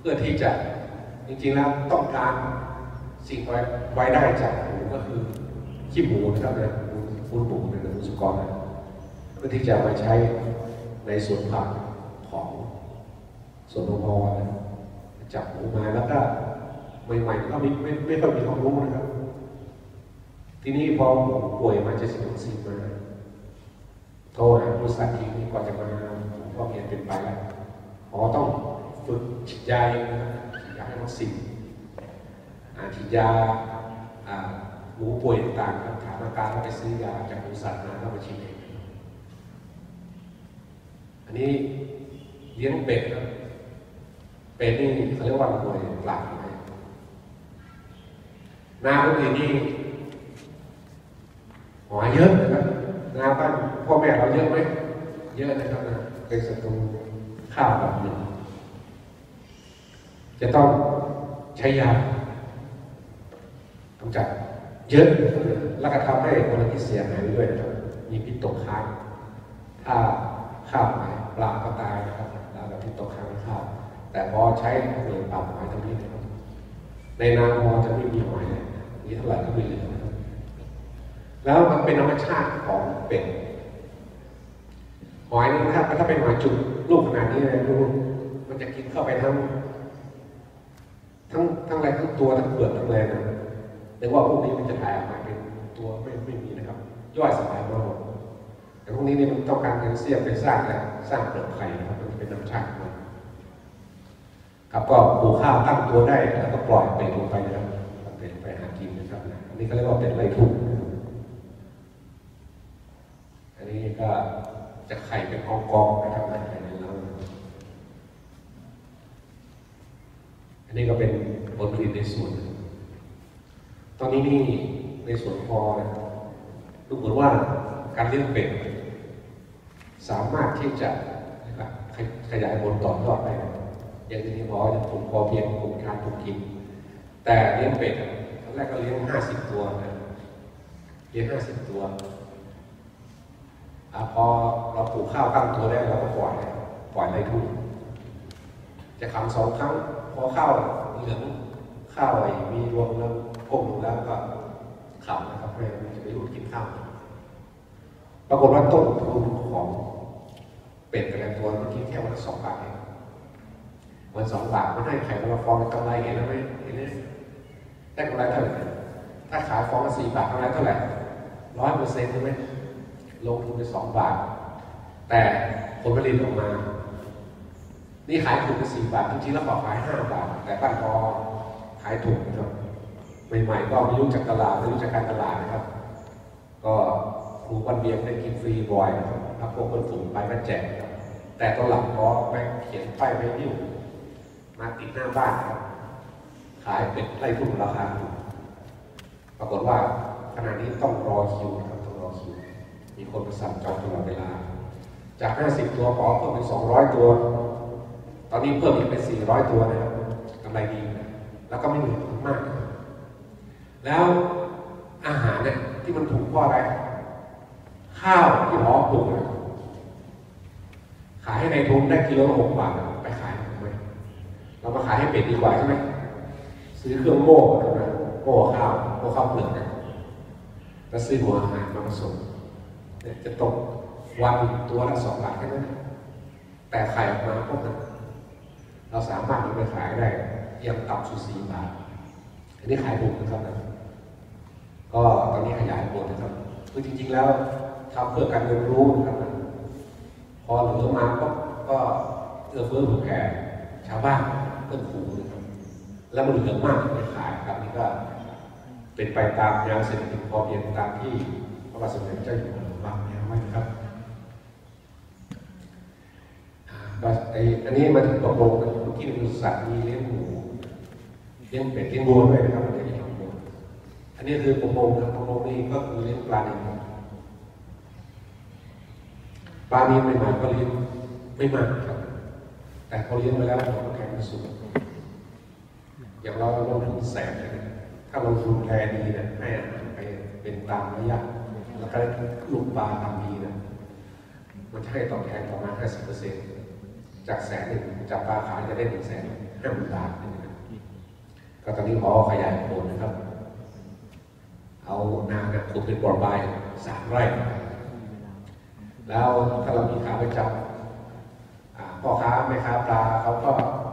B: พื่อที่จะจริงๆแล้วต้องการสิ่งไว้ได้จากหมูก็คือขี้หมูนะครับนะมูลหมูในมูลสุกรนะเพื่อที่จะมาใช้ในสวนผักของสวนพอนะจับหมูมาแล้วก็ใหม่ๆก็ไม่ค่อยมีความรู้นะครับทีนี้พอหมูป่วยมาจะสิบสี่มาโทรหาบริษัททีนี้ก่อนจะมาก็เปลี่ยนเป็นไปแล้วพอต้องฝึกฉีดยาเองนะครับฉีดยาให้วัคซีนฉีดยาหมูป่วยต่างๆถามอาการแล้วไปซื้อยาจากบริษัทมาแล้วมาฉีดเองอันนี้เลี้ยงเป็ดครับเป็ดนี่เขาเรียกว่าป่วยหลักไหมนาคนอื่นนี่หอยเยอะนะครับนาบ้านพ่อแม่เราเยอะไหมเยอะนะครับนะเป็นศัตรูข้าวแบบหนึ่งจะต้องใช้ยากำจัดเยอะแล้วก็ทำให้มลพิษเสียหายด้วยนะครับมีพิษตกค้างถ้าข้าวหายปลาก็ตายนะครับแล้วก็พิษตกค้างข้าวแต่พอใช้หน่วยปราบหอยตรงนี้นะครับในนาพอจะไม่มีหอยเลยนี่เท่าไหร่ก็ไม่เหลือนะครับแล้วมันเป็นธรรมชาติของเป็ดหอยนะครับถ้าเป็นหอยจุกลูกขนาดนี้เลยลูกมันจะกินเข้าไปทั้งอะไรทั้งตัวทั้งเปลือกทั้งอะไรนะแต่ว่าพวกนี้มันจะถ่ายออกมาเป็นตัวไม่มีนะครับย่อยสลายหมดแต่พวกนี้เนี่ยมันต้องการแคลเซียมไปสร้างอะไรสร้างเปลือกไข่นะครับมันจะเป็นน้ำชามันครับก็ปลูกข้าวตั้งตัวได้แล้วก็ปล่อยเป็ดลงไปนะครับเป็ดไปหากินนะครับอันนี้เขาเรียกว่าเป็ดไร่ทุ่งอันนี้ก็จะไข่เป็นกองๆนะครับไข่ในรังอันนี้ก็เป็นผลผลิตในสวนตอนนี้นี่ในสวนพอนะครับดูเหมือนว่าการเลี้ยงเป็ดสามารถที่จะขยายผลต่อยอดได้อย่างที่พอจะปลูกพอเพียงปลูกทานปลูกกินแต่เลี้ยงเป็ดตอนแรกก็เลี้ยง50 ตัวนะเลี้ยง50 ตัวพอเราปลูกข้าวตั้งตัวได้เราก็ปล่อยในทุ่งจะขัง2 ครั้งพอข้าวเหลืองข้าวมีรวงแล้วก้มแล้วก็ขับนะครับแม่จะไปอยู่กินข้าวปรากฏว่าต้นทุนของเป็ดแต่ละตัวมันกินแค่วันละ2 บาทเองวัน2 บาทมันให้ไข่วันละฟองกำไรเห็นไหมเห็นไหมได้กำไรเท่าไหร่ถ้าขายฟองละ4 บาทกำไรเท่าไหร่100%ใช่ไหมลงทุนไป2 บาทแต่ผลผลิตออกมานี่ขายถูกไป4 บาทจริงๆแล้วขอขาย5 บาทแต่บ้านพอขายถูกนะครับใหม่ๆก็ไม่รู้จักตลาดไม่รู้จักการตลาดนะครับก็ครูวันเบียงได้กินฟรีบ่อยนะครับพักพวกคนฝูงไปก็แจกครับแต่ตอนหลังพอไปเขียนป้ายไว้ยิ้วมาติดหน้าบ้านครับขายเป็ดไร่ทุ่งราคาถูกปรากฏว่าขณะนี้ต้องรอคิวนะครับต้องรอคิวมีคนมาสั่งจองตลอดเวลาจาก50 ตัวขอเพิ่มเป็น200 ตัวตอนนี้เพิ่มอีกเป็น400 ตัวนะครับกำไรดีแล้วก็ไม่เหนื่อยมากแล้วอาหารเนี่ยที่มันถูกเพราะอะไรข้าวที่หมอปลูกขายให้ในทุนได้กิโลละ6 บาทไปขายทำไมเรามาขายให้เป็ดดีกว่าใช่ไหมซื้อเครื่องโม่ใช่ไหมโม่ข้าวเปลือกนะแล้วซื้อหัวอาหารมาผสมจะตกวันตัวละ2 บาทแค่นั้นแต่ไข่ออกมาพวกนั้นเราสามารถนำไปขายได้ยังต่ำสุด4 บาทอันนี้ขายถูกนะครับนะก็ตอนนี้ขยายผลนะครับคือจริงๆแล้วทำเพื่อการเรียนรู้นะครับนะพอเหลือมาก็เอื้อเฟื้อเผื่อแผ่ชาวบ้านเพื่อนฝูงนะครับแล้วมันเหลือมากไปขายครับนี่ก็เป็นไปตามแนวเศรษฐกิจพอเพียงตามที่พระบาทสมเด็จเจ้าอยู่หัววางแนวไว้นะครับอันนี้มาถึงตกลงกันที่บริษัทมีเลี้ยงหมูเลี้ยงเป็ดเลี้ยงวัวด้วยนะครับเลี้ยงวัวอันนี้คือประมงครับประมงนี่ก็คือเลี้ยงปลานิลปลานิลใหม่ๆก็เลี้ยงไม่มากครับแต่พอเลี้ยงไปแล้วผลตอบแทนมันสูงอย่างเราลงทุน100,000เลยถ้าลงทุนแพดีนะให้อาหารไปเป็นตามระยะแล้วก็ลูกปลาทำดีนะมันจะให้ตอบแทนประมาณ 50% จาก100,000จับปลาขายจะได้150,000 บาทก็ตอนนี้พอขยายผลนะครับเอานาขุดเป็นบ่อปลาย3 ไร่แล้วถ้าเรามีขาประจำพ่อค้าแม่ค้าปลาเขาก็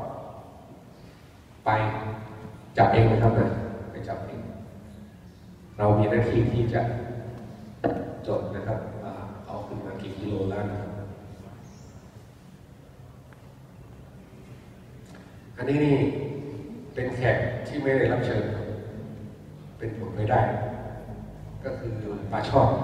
B: ไปจับเองนะครับนะไปจับเองเรามีหน้าที่ที่จะจดนะครับเอาขึ้นมากี่กิโลแล้วนะครับอันนี้นี่เป็นแขกที่ไม่ได้รับเชิญเป็นผลไม่ได้ก็คือปลาช่อน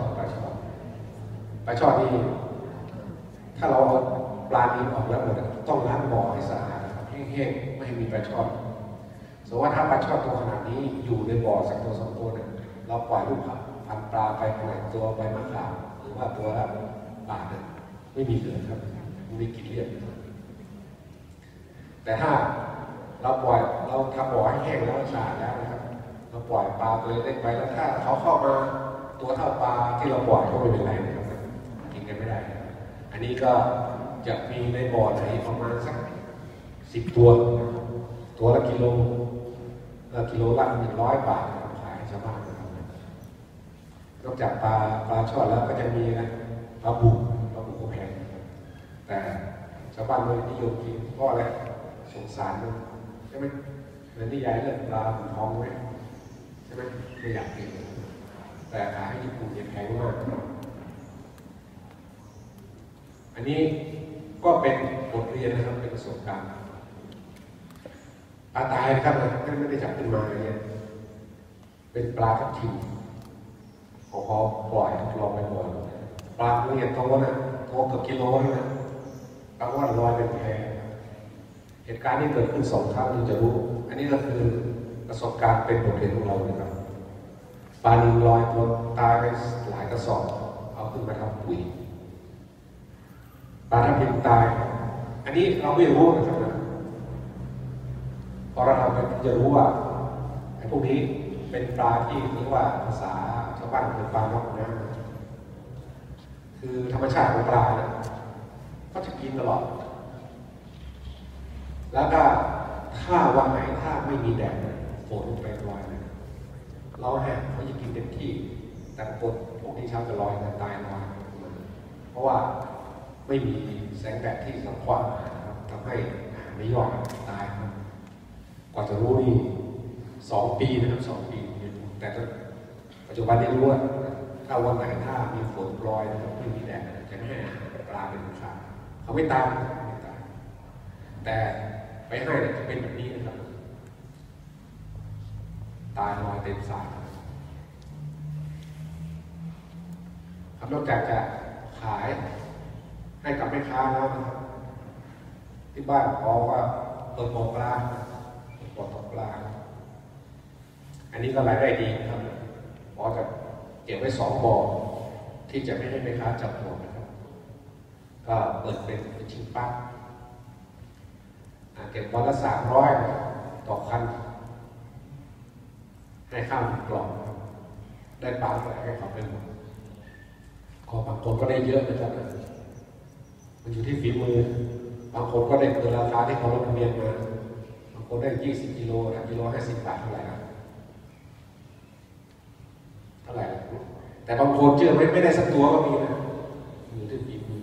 B: นี่ถ้าเราเอาปลานี้ออกแล้วต้องล้างบ่อให้สะอาดแห้งๆไม่ให้มีปลาช่อนสมมติว่าถ้าปลาช่อนตัวขนาดนี้อยู่ในบ่อสักตัว2 ตัวเนี่ยเราปล่อยลูกพันปลาไปขนาดตัวใบมะขามหรือว่าตัวละบาทเนี่ยไม่มีเหลือครับไม่กินเรียบแต่ถ้าเราทำบ่อให้แห้งแล้วสะอาดแล้วนะครับเราปล่อยปลาตัวเล็กไปแล้วถ้าเขาเข้ามาตัวเท่าปลาที่เราปล่อยก็ไม่เป็นไรนะครับกินกันไม่ได้อันนี้ก็จะมีในบ่อไหนประมาณสัก10 ตัวละกิโลละ100 บาทขายชาวบ้านนะครับนอกจากปลาช่อนแล้วก็จะมีนะปลาบุกก็แพงแต่ชาวบ้านเลยนิยมกินเพราะอะไรสงสารมันใช่ไหมเหมือนที่ยายเลือกปลาบุกท้องไหมใช่ไหมไม่อยากกินแต่ขายให้ญี่ปุ่นเนี่ยแพงมากอันนี้ก็เป็นบทเรียนนะครับเป็นประสบการณ์ปลาตายนะครับไม่ได้จับขึ้นมาเนี่ยเป็นปลาทับทิมของเขาปล่อยทดลองไปบ่อยปลาเนี่ยโตเกือบกิโลนะปลาว่าลอยเป็นแพเหตุการณ์ที่เกิดขึ้น2 ครั้งเราจะรู้อันนี้ก็คือประสบการณ์เป็นบทเรียนของเรานะครับปลานิลลอยตัวตายไปหลายกระสอบเอาขึ้นมาทำปุ๋ยปลาทับทิมตายอันนี้เราไม่รู้นะครับพอเราทำไปจะรู้ว่าไอ้พวกนี้เป็นปลาที่เรียกว่าภาษาชาวบ้านเป็นปลานอกน้ำคือธรรมชาติของปลาเนี่ยก็จะกินตลอดแล้วก็ถ้าวันไหนถ้าไม่มีแดดฝนไปลอยเราแห้งเขาจะกินเต็มที่แต่ฝนพวกนี้เช้าจะลอยแต่ตายลอยเพราะว่าไม่มีแสงแดดที่สังเคราะห์ทำให้ไม่ย่อยตายกว่าจะรู้นี่2 ปีนะครับ2 ปีแต่ปัจจุบันนี้รู้ว่าถ้าวันไหนถ้ามีฝนลอยนะครับไม่มีแดดจะให้ปลาเป็นขาเขาไม่ตายแต่ไปให้จะเป็นแบบนี้นะครับตายลอยเต็มสายครับนอกจากจะขายให้กับแม่ค้าแล้วนะครับที่บ้านขอว่าเปิดบ่อปลาตกปลาอันนี้ก็รายได้ดีนะครับพอจะเก็บไว้2 บ่อที่จะไม่ให้แม่ค้าจับหมดนะครับก็เปิดเป็นชิ้นปั๊บเก็บวันละ300ต่อคันให้ข้าวกล่องได้ปลาไปให้เขาเป็นหมดขอบางคนก็ได้เยอะนะครับมันอยู่ที่ฝีมือบางคนก็ได้เกินราคาที่เขาลงทะเบียนมาบางคนได้20 กิโลกิโล50 บาทเท่าไหร่แต่บางคนเชื่อไม่ได้สักตัวก็มีนะอยู่ที่ฝีมือ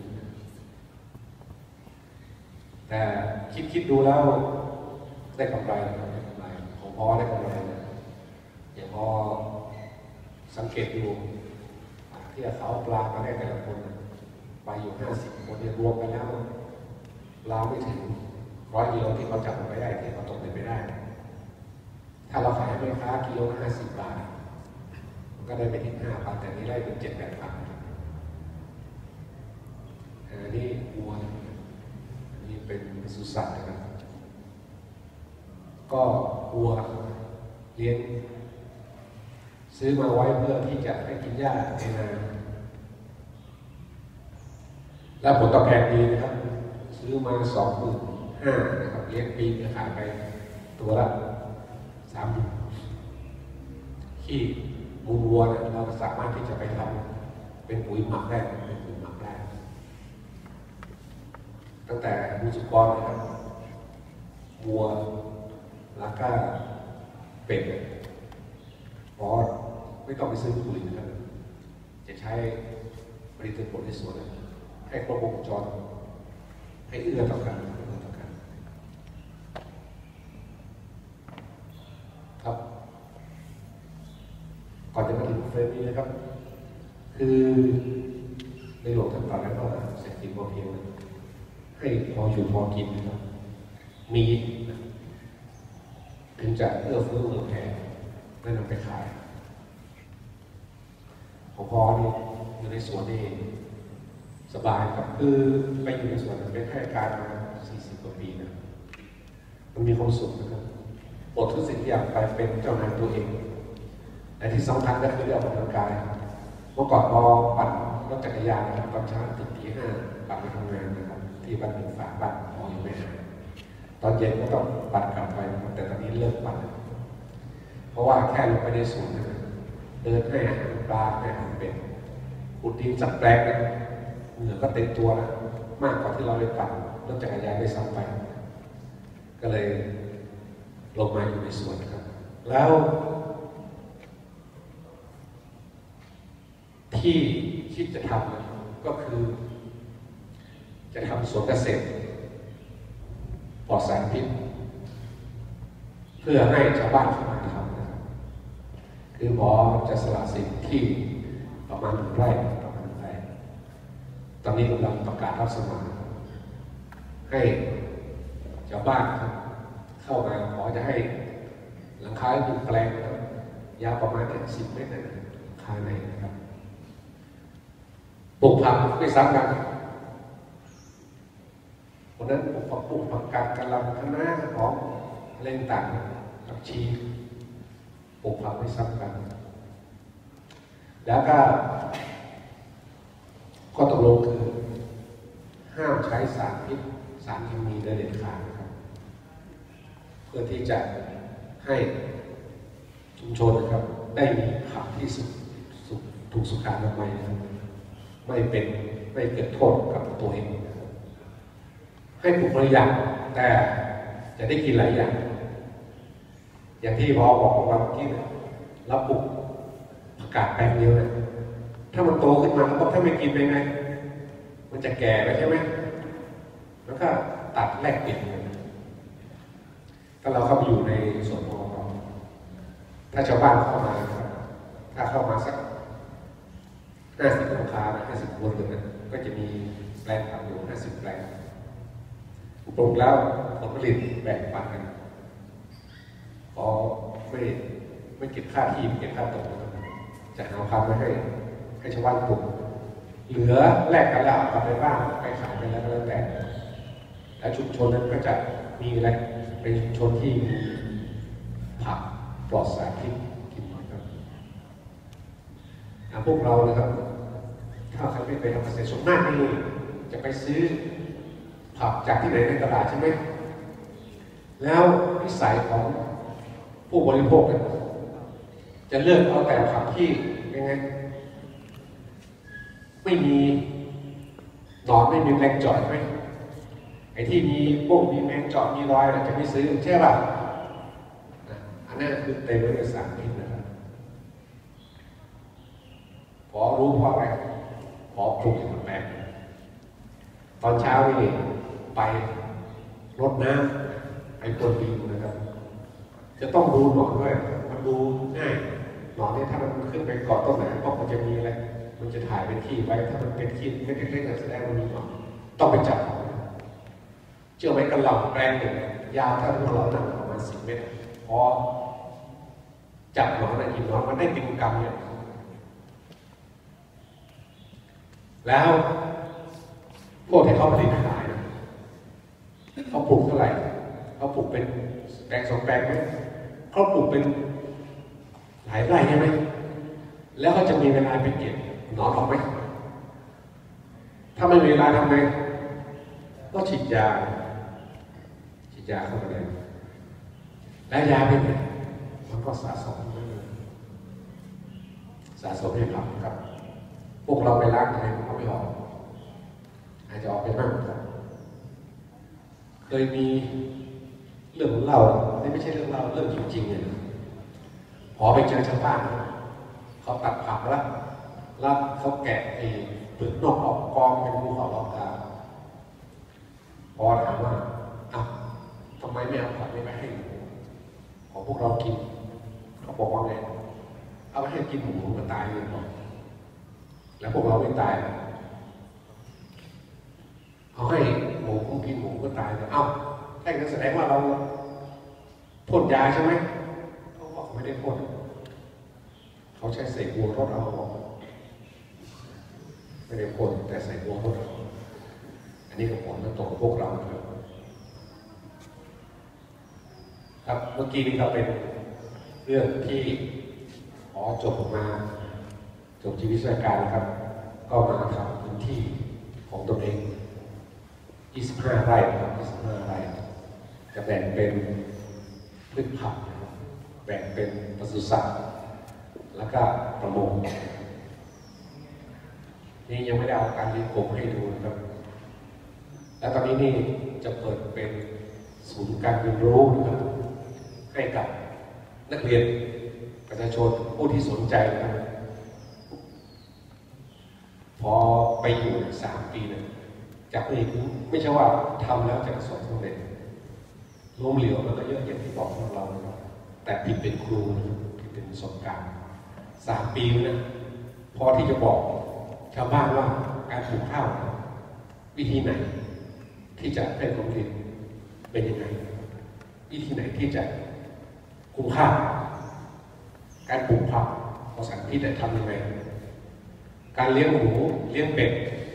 B: แต่คิดดูแล้วได้กำไรของพ่อได้กำไรอย่างพอสังเกตดูที่เขาปลามาได้แต่ละคนไปอยู่50 คนรวมกันแล้วปลาไม่ถึง100 กิโลที่เขาจับไปได้ที่เขาตกไปได้ถ้าเราขายให้แม่ค้ากิโล50 บาทก็ได้ไปถึง5,000แต่นี้ได้เป็น7-8 พันอันนี้วัวนี่เป็นปศุสัตว์นะครับก็วัวเลี้ยงซื้อมาไว้เพื่อที่จะให้กินหญ้าในนาและผลตอบแทนดีนะครับซื้อมา25,000นะครับเลี้ยงปีจะขายไปตัวละ30,000ขี้มูลวัวเราสามารถที่จะไปทำเป็นปุ๋ยหมักได้เป็นปุ๋ยหมักได้ตั้งแต่มูสุกรนะครับวัวแล้วก็เป็ดเพราะไม่ต้องไปซื้อปุ๋ยนะครับจะใช้ผลิตผลในสวนให้ครบวงจรให้เอื้อต่อกันครับก่อนจะมาถึงเฟรมนี้นะครับคือในหลวงท่านตรัสไว้ว่าเศรษฐกิจพอเพียงให้พออยู่พอกินนะครับมีถึงจะเอื้อเฟื้อเผื่อแผ่ได้นำไปขายของพ่อนี่อยู่ในสวนนี่สบายครับคือไปอยู่ในสวนเป็นข้าราชการมา40 กว่าปีนะมันมีความสุขนะครับอดทุกสิ่งอย่างไปเป็นเจ้านายตัวเองแต่ที่สำคัญก็คือเรื่องออกกำลังกายเมื่อก่อนพอปั่นรถจักรยานนะครับตอนเช้าตื่นตี 5ปั่นไปทำงานนะครับที่บ้านหนึ่งฝากบ้านพออยู่ไม่ห่างตอนเย็นก็ต้องปั่นกลับไปนะครับแต่ตอนนี้เลิกปั่นเพราะว่าแค่ลงไปในสวนนะครับเดินให้อาหารปลาให้อาหารเป็ดขุดดินสักแปลงนะเหงื่อก็เต็มตัวแล้วมากกว่าที่เราไปปั่นรถจักรยานได้ซ้ำไปก็เลยลงมาอยู่ในสวนครับแล้วที่คิดจะทำก็คือจะทำสวนเกษตรปลอดสารพิษเพื่อให้ชาวบ้านเข้ามาทำนะครับคือพอจะสละสิทธิ์ที่ประมาณ1 ไร่ประมาณ1 ไร่ตอนนี้กำลังประกาศรับสมัครให้ชาวบ้านเข้ามาขอจะให้หลังคาอยู่แปลงนะครับยาวประมาณ10 เมตรนะหลังคาในนะครับปลูกผักไม่ซ้ำกันวันนั้นปลูกผักกาดกะหล่ำคะน้าหอมอะไรต่างๆผักชีปลูกผักไม่ซ้ำกันแล้วก็ข้อตกลงคือห้ามใช้สารพิษสารเคมีโดยเด็ดขาดนะครับเพื่อที่จะให้ชุมชนนะครับได้มีผักที่ถูกสุขอนามัยนะครับไม่เกิดโทษกับตัวเองให้ปลูกหลายอย่างแต่จะได้กินหลายอย่างอย่างที่พอบอกเมื่อกี้เนี่ยเราปลูกผักกาดแปลงเดียวเนี่ยถ้ามันโตขึ้นมาแล้วถ้าไม่กินไปไงมันจะแก่ไปใช่ไหมแล้วก็ตัดแลกเปลี่ยนถ้าเราเข้าไปอยู่ในสวนของเราถ้าชาวบ้านเข้ามาถ้าเข้ามาสัก50 หลังคา50 คนเลยนะก็จะมีแปลงผักอยู่50 แปลงปลูกแล้วผลผลิตแบ่งปันกันพอไม่เก็บค่าที่ไม่เก็บค่าตกจะหาคำไว้ให้ชาวบ้านปลูกเหลือแลกกันแล้วกลับไปบ้านไปขายไปแล้วก็แล้วแต่และชุมชนนั้นก็จะมีอะไรเป็นชุมชนที่มีผักปลอดสารพิษกินนะครับพวกเรานะครับถ้าใครไม่ไปทำเกษตรส่วนมากนี่จะไปซื้อผักจากที่ไหนในตลาดใช่ไหมแล้วนิสัยของผู้บริโภคเนี่ยจะเลือกเอาแต่ผักที่ยังไงไม่มีหนอนไม่มีแมลงเจาะไหมไอ้ที่มีพวกมีแมลงเจาะมีรอยจะไม่ซื้อใช่ป่ะอันนั้นคือเต็มไปด้วยสารพิษนะครับพอรู้เพราะอะไรพอปลูกอย่างแปลงตอนเช้านี่ไปรดน้ำไอ้คนดินนะครับจะต้องดูหนอนด้วยมันดูง่ายหนอนเนี่ยถ้ามันขึ้นไปเกาะต้นไหนก็มันจะมีอะไรมันจะถ่ายเป็นขี้ไว้ถ้ามันเป็นขี้ไม่เล็กๆแสดงว่ามีหนอนต้องไปจับเชื่อไหมกระหล่ำแปลงหนึ่งยาวถ้าพวกเราหนักประมาณ10 เมตรพอจับหนอนกินหนอนมันได้เป็นกำเนี่ยแล้วพวกที่เขาผลิตขายนะเขาปลูกเท่าไหร่เขาปลูกเป็นแปลง2 แปลงไหมเขาปลูกเป็นหลายไร่ใช่ไหมแล้วเขาจะมีเวลาไปเก็บหนอนออกไหมถ้าไม่มีเวลาทำไงก็ฉีดยาเข้าไปเลยแล้วยาเป็นไงมันก็สะสมให้ผักครับพวกเราไปล้างยังไงมันก็ไม่ออกอาจจะออกไปมากครับยมีเรื่องเล่านี่ไม่ใช่เรื่องเล่าเรื่องจริงๆเลยขอไปเจอชาวบ้านเขาตัดผักแล้วเขาแกะไอ้เปลือกนอกออกกองเป็นภูเขาล็อกกาพอถามว่าอ้าวทำไมไม่เอาผักนี้ไปให้หมูของพวกเรากินเขาบอกว่าไงเอาไปให้กินหมูมันตายเลยบอกแล้วพวกเราไม่ตายเอาให้หมูกินหมูก็ตายเลยเอ้าแค่นั้นแสดงว่าเราพ่นยาใช่ไหมเขาบอกไม่ได้พ่นเขาใช้ใส่หัวรถเอาไม่ได้พ่นแต่ใส่หัวรถเอาอันนี้ก็ผลมาตกพวกเราครับเมื่อกี้นี้เราเป็นเรื่องที่จบออกมาจบชีวิตราชการนะครับก็มาทำพื้นที่ของตนเอง25 ไร่ครับ25 ไร่จะแบ่งเป็นพืชผักแบ่งเป็นปศุสัตว์แล้วก็ประมงนี่ยังไม่ได้เอาการเลี้ยงกบให้ดูนะครับและตอนนี้นี่จะเปิดเป็นศูนย์การเรียนรู้นะครับให้กับนักเรียนประชาชนผู้ที่สนใจนะครับพอไปอยู่3 ปีนะจากนี้ไม่ใช่ว่าทำแล้วจะประสบความสำเร็จล้มเหลวแล้วก็เยอะอย่างที่บอกของเรานะครับแต่ผิดเป็นครูผิดเป็นประสบการณ์3 ปีนะพอที่จะบอกชาวบ้านว่าการปลูกข้าววิธีไหนที่จะให้ผลผลิตเป็นยังไงวิธีไหนที่จะคุ้มค่าการปลูกผักพอสันพิษจะทำยังไงการเลี้ยงหมูเลี้ยงเป็ด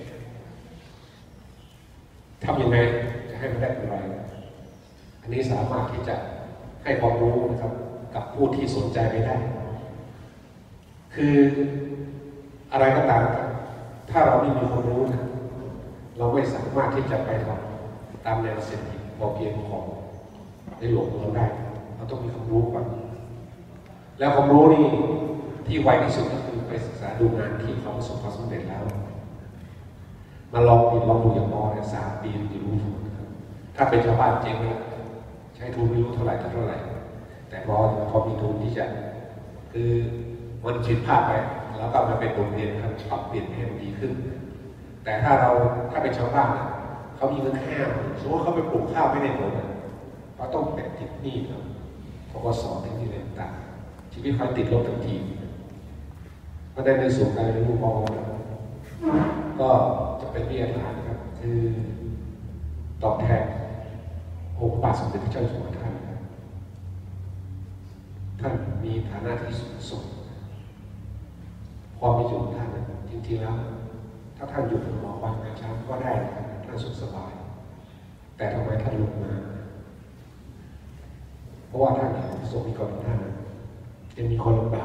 B: ทำยังไงจะให้มันได้กำไรอันนี้สามารถที่จะให้ความรู้นะครับกับผู้ที่สนใจไปได้คืออะไรก็ตามถ้าเราไม่มีความรู้นะเราไม่สามารถที่จะไปทำตามแนวเศรษฐกิจพอเพียงของในหลวงเราได้เราต้องมีความรู้ก่อนแล้วความรู้นี่ที่ไวที่สุดก็คือไปศึกษาดูงานที่เขาประสบความสำเร็จแล้วมาลองดูอย่างน้อย3 ปีจะรู้ทุนนะครับถ้าเป็นชาวบ้านเจ๊งนะใช้ทุนไม่รู้เท่าไหร่แต่พอมีทุนที่จะคือมันผิดพลาดไปแล้วก็มาเป็นบทเรียนครับปรับเปลี่ยนให้มันดีขึ้นแต่ถ้าเป็นชาวบ้านนะเขามีเงินแค่สมมติเขาไปปลูกข้าวไม่ได้ผลเขาต้องเป็นติดหนี้ครับเขาก็สอนที่นี่เลยต่างชีวิตเขาติดลบทันทีก็ได้ในส่วนการเรียนรู้มองก็จะเป็นวิทยาฐานนะครับคือตอบแทนองค์พระบาทสมเด็จพระเจ้าอยู่หัวท่านมีฐานะที่สูงส่งความมีอยู่ของท่านจริงๆแล้วถ้าท่านอยู่กับหมอวันงานช้างก็ได้นะครับท่านสุขสบายแต่ทำไมท่านลงมาเพราะว่าท่านทรงมีก่อนท่านยังมีคนลำบาก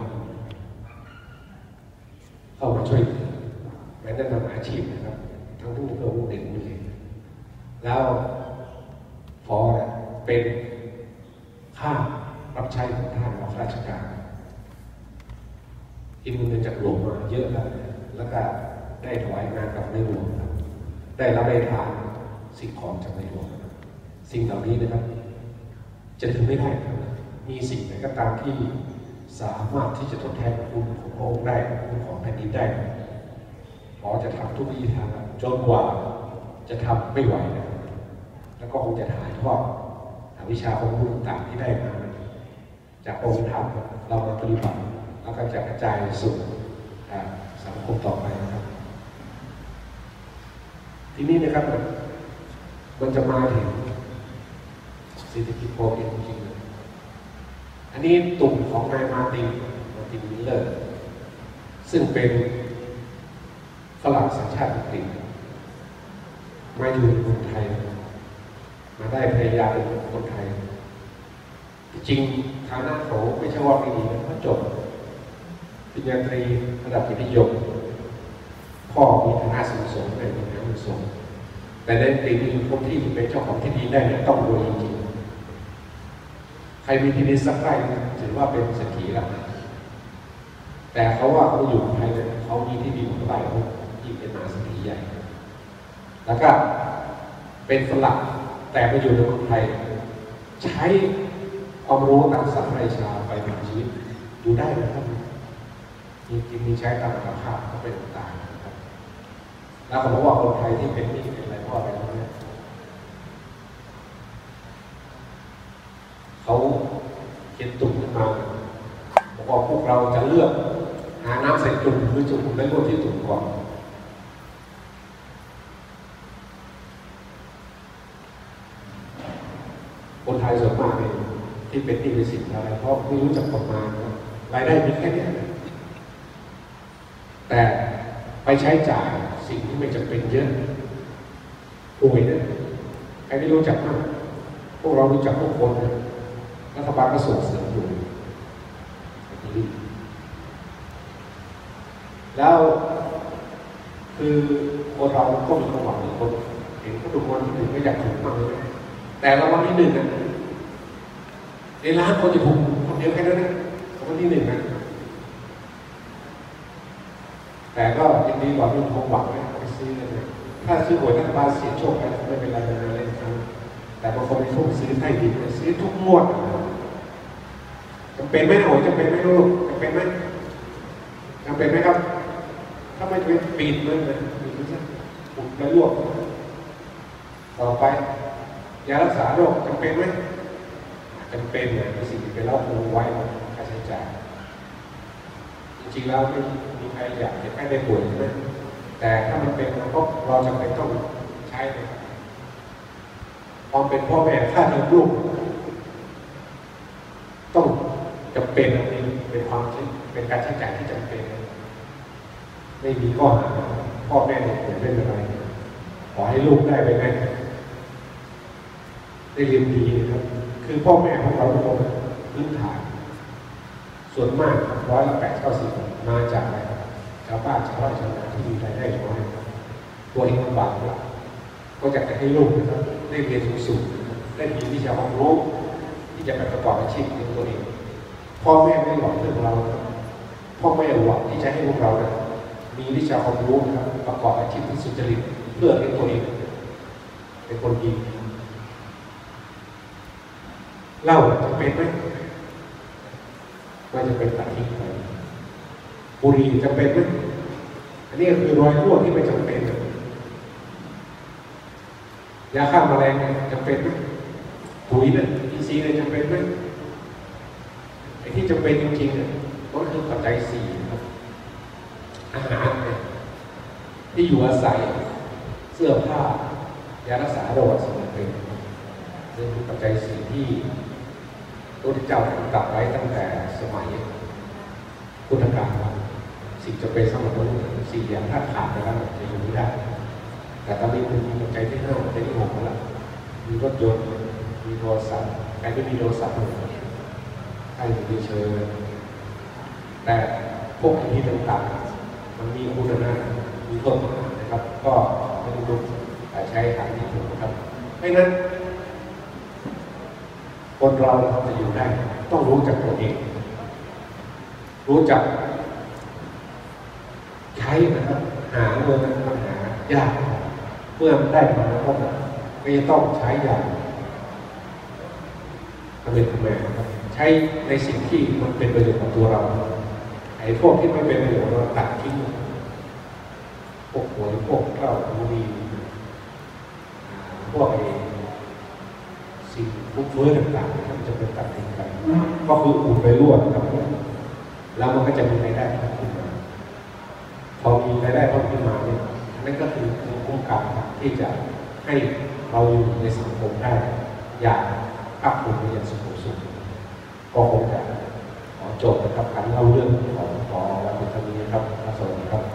B: เข้ามาช่วยแม้แต่ทำอาชีพนะครับทั้งผู้เพื่อผู้เด็กผู้เล็กแล้วพอเป็นค่ารับใช้ของท่านของราชการอินเงินจากหลวงมาเยอะแล้วก็ได้ถวายงานกับในหลวงได้รับได้ทานสิ่งของจากในหลวงสิ่งเหล่านี้นะครับจะถึงไม่ได้ครับมีสิ่งไหนก็ตามที่สามารถที่จะทดแทนคุณของพระองค์ได้คุณของแผ่นดินได้ขอจะทำทุกวิธีทางจนกว่าจะทำไม่ไหวนะแล้วก็คงจะถ่ายทอดวิชาความรู้ต่างๆที่ได้มาจากองค์ธรรมเรามาปฏิบัติแล้วก็จะกระจายสู่สังคมต่อไปนะครับทีนี้นะครับมันจะมาถึงเศรษฐกิจพอเพียงจริงๆอันนี้ตุ่มของนายมาร์ตินมิลเลอร์ซึ่งเป็นฝรั่งสัญชาติอังกฤษมาอยู่ในเมืองไทยมาได้ภรรยาเป็นคนไทยจริงฐานะเขาไม่ใช่ว่าไม่ดีนะเขาจบปริญญาตรีระดับมัธยมพ่อมีฐานะสูงส่งเป็นฐานะสูงส่งแต่ในปีนี้คนที่เป็นเจ้าของที่ดินได้เนี่ยต้องรวยจริงๆใครมีที่ดินสักไร่ถือว่าเป็นเศรษฐีแล้วแต่เขาว่าเขาอยู่ไทยเนี่ยเขามีที่ดินเท่าไหร่เขายิ่งเป็นมหาเศรษฐีใหญ่แล้วก็เป็นฝรั่งแต่มาอยู่ในเมืองไทยใช้ความรู้ตามสัมปราชาไปเป็นชีวิตดูได้นะครับมีใช้ตามอัตภาพก็เป็นต่างนะครับแล้วเขาบอกว่าคนไทยที่เป็นหนี้เป็นอะไรเพราะอะไรนะเขาเขียนตุ่มขึ้นมาบอกว่าพวกเราจะเลือกหาน้ำใส่ตุ่มหรือจุ่มในรูปที่ตุ่มก่อนคนไทยส่วนมากเนี่ยที่เป็นหนี้เป็นสินอะไรเพราะไม่รู้จักประมาณรายได้มีแค่นี้แต่ไปใช้จ่ายสิ่งที่ไม่จำเป็นเยอะป่วยเนี่ยใครไม่รู้จักมากพวกเรารู้จักทุกคนนะรัฐบาลก็ส่งเสริมอยู่แล้วคือคนเราก็มีความหวังคนเห็นเขาดูวันที่หนึ่งก็อยากถูกมากเลยแต่ละวันที่หนึ่งนะในร้านคนจะถูกคนเดียวแค่นั้นนะวันที่หนึ่งนะแต่ก็ยังดีกว่ามีความหวังนะไปซื้อเลยถ้าซื้อหวยรัฐบาลเสียโชคไปไม่เป็นไรไม่เป็นไรแต่บางคนไม่ชอบซื้อใต้ดินซื้อทุกงวดจำเป็นไหมหวยจำเป็นไหมลูกจำเป็นไหมจำเป็นไหมครับถ้าไม่เป็นปิดเลยปิดไม่ใช่ปุดแล้วลวกต่อไปยารักษาโรคจำเป็นไหมจำเป็นเลยมีสิ่งที่เป็นแล้วคงไว้ค่าใช้จ่ายจริงๆแล้วไม่มีใครอยากเห็นใครได้ป่วยใช่ไหมแต่ถ้ามันเป็นเราจำเป็นต้องใช้เลยความเป็นพ่อแม่ค่าเลี้ยงลูกต้องจำเป็นอันนี้เป็นความเป็นการใช้จ่ายที่จำเป็นไม่มีข้อหาพ่อแม่เด็กเล่นอะไรขอให้ลูกได้ไปได้เรียนดีนะครับคือพ่อแม่ของเราทุกคนพื้นฐานส่วนมาก80-90%มาจากอะไรชาวบ้านชาวไร่ชาวนาที่มีรายได้น้อยตัวเองลำบากก็อยากจะให้ลูกนะครับได้เรียนสูงๆได้มีวิชาความรู้ที่จะไปประกอบอาชีพของตัวเองพ่อแม่ไม่หวังเรื่องเราพ่อแม่หวังที่จะให้พวกเรามีวิชาความรู้นะครับประกอบอาชีพที่สุจริตเพื่อให้ตัวเองเป็นคนดีเล่าจะเป็นไหมไม่จะเป็นตัดทิ้งไปบุหรี่จะเป็นไหมอันนี้ก็คือรอยรั่วที่ไม่จำเป็นยาฆ่าแมลงจำเป็นไหมปุ๋ยเนี่ยอินทรีย์เนี่ยจำเป็นไหมไอ้ที่จำเป็นจริงๆเนี่ยก็คือปัจจัย4ครับอาหารเนี่ยที่อยู่อาศัยเสื้อผ้ายารักษาโรคสิ่งจำเป็นนี่คือปัจจัย4ที่พระพุทธเจ้ากำกับไว้ตั้งแต่สมัยพุทธกาลสิ่งจำเป็นสำหรับมนุษย์4อย่างถ้าขาดไปแล้วจะอยู่ไม่ได้แต่ตอนนี้คุณมีปัจจัยที่5ปัจจัยที่6แล้วมีรถยนต์มีโทรศัพท์ใครไม่มีโทรศัพท์ใครมีเชิญแต่พวกที่ต่างๆมันมีคุณนะมีโทษนะครับก็ไม่ต้องดูแต่ใช้ทางที่ถูกนะครับเพราะนั้นคนเราจะอยู่ได้ต้องรู้จักตัวเองรู้จักใช้นะครับหาเงินมันหายากเมื่อได้มาแล้วก็จะต้องใช้อย่างทำเป็นทำไมครับใช้ในสิ่งที่มันเป็นประโยชน์กับตัวเราไอ้พวกที่ไม่เป็นประโยชน์เราตัดทิ้งพวกหวยพวกเหล้าบุหรี่พวกสิ่งฟุ่มเฟือยต่างๆมันจะเป็นตัดทิ้งไปก็คืออุดไปรั่วนะครับแล้วมันก็จะมีรายได้ขึ้นมาพอมีรายได้เพิ่มขึ้นมาเนี่ยนั่นก็คือคุ้มกันที่จะให้เราอยู่ในสังคมได้อย่างภาคภูมิอย่างสุขสุขก็คงจะขอจบนะครับการเล่าเรื่องของวันนี้นะครับสวัสดีครับ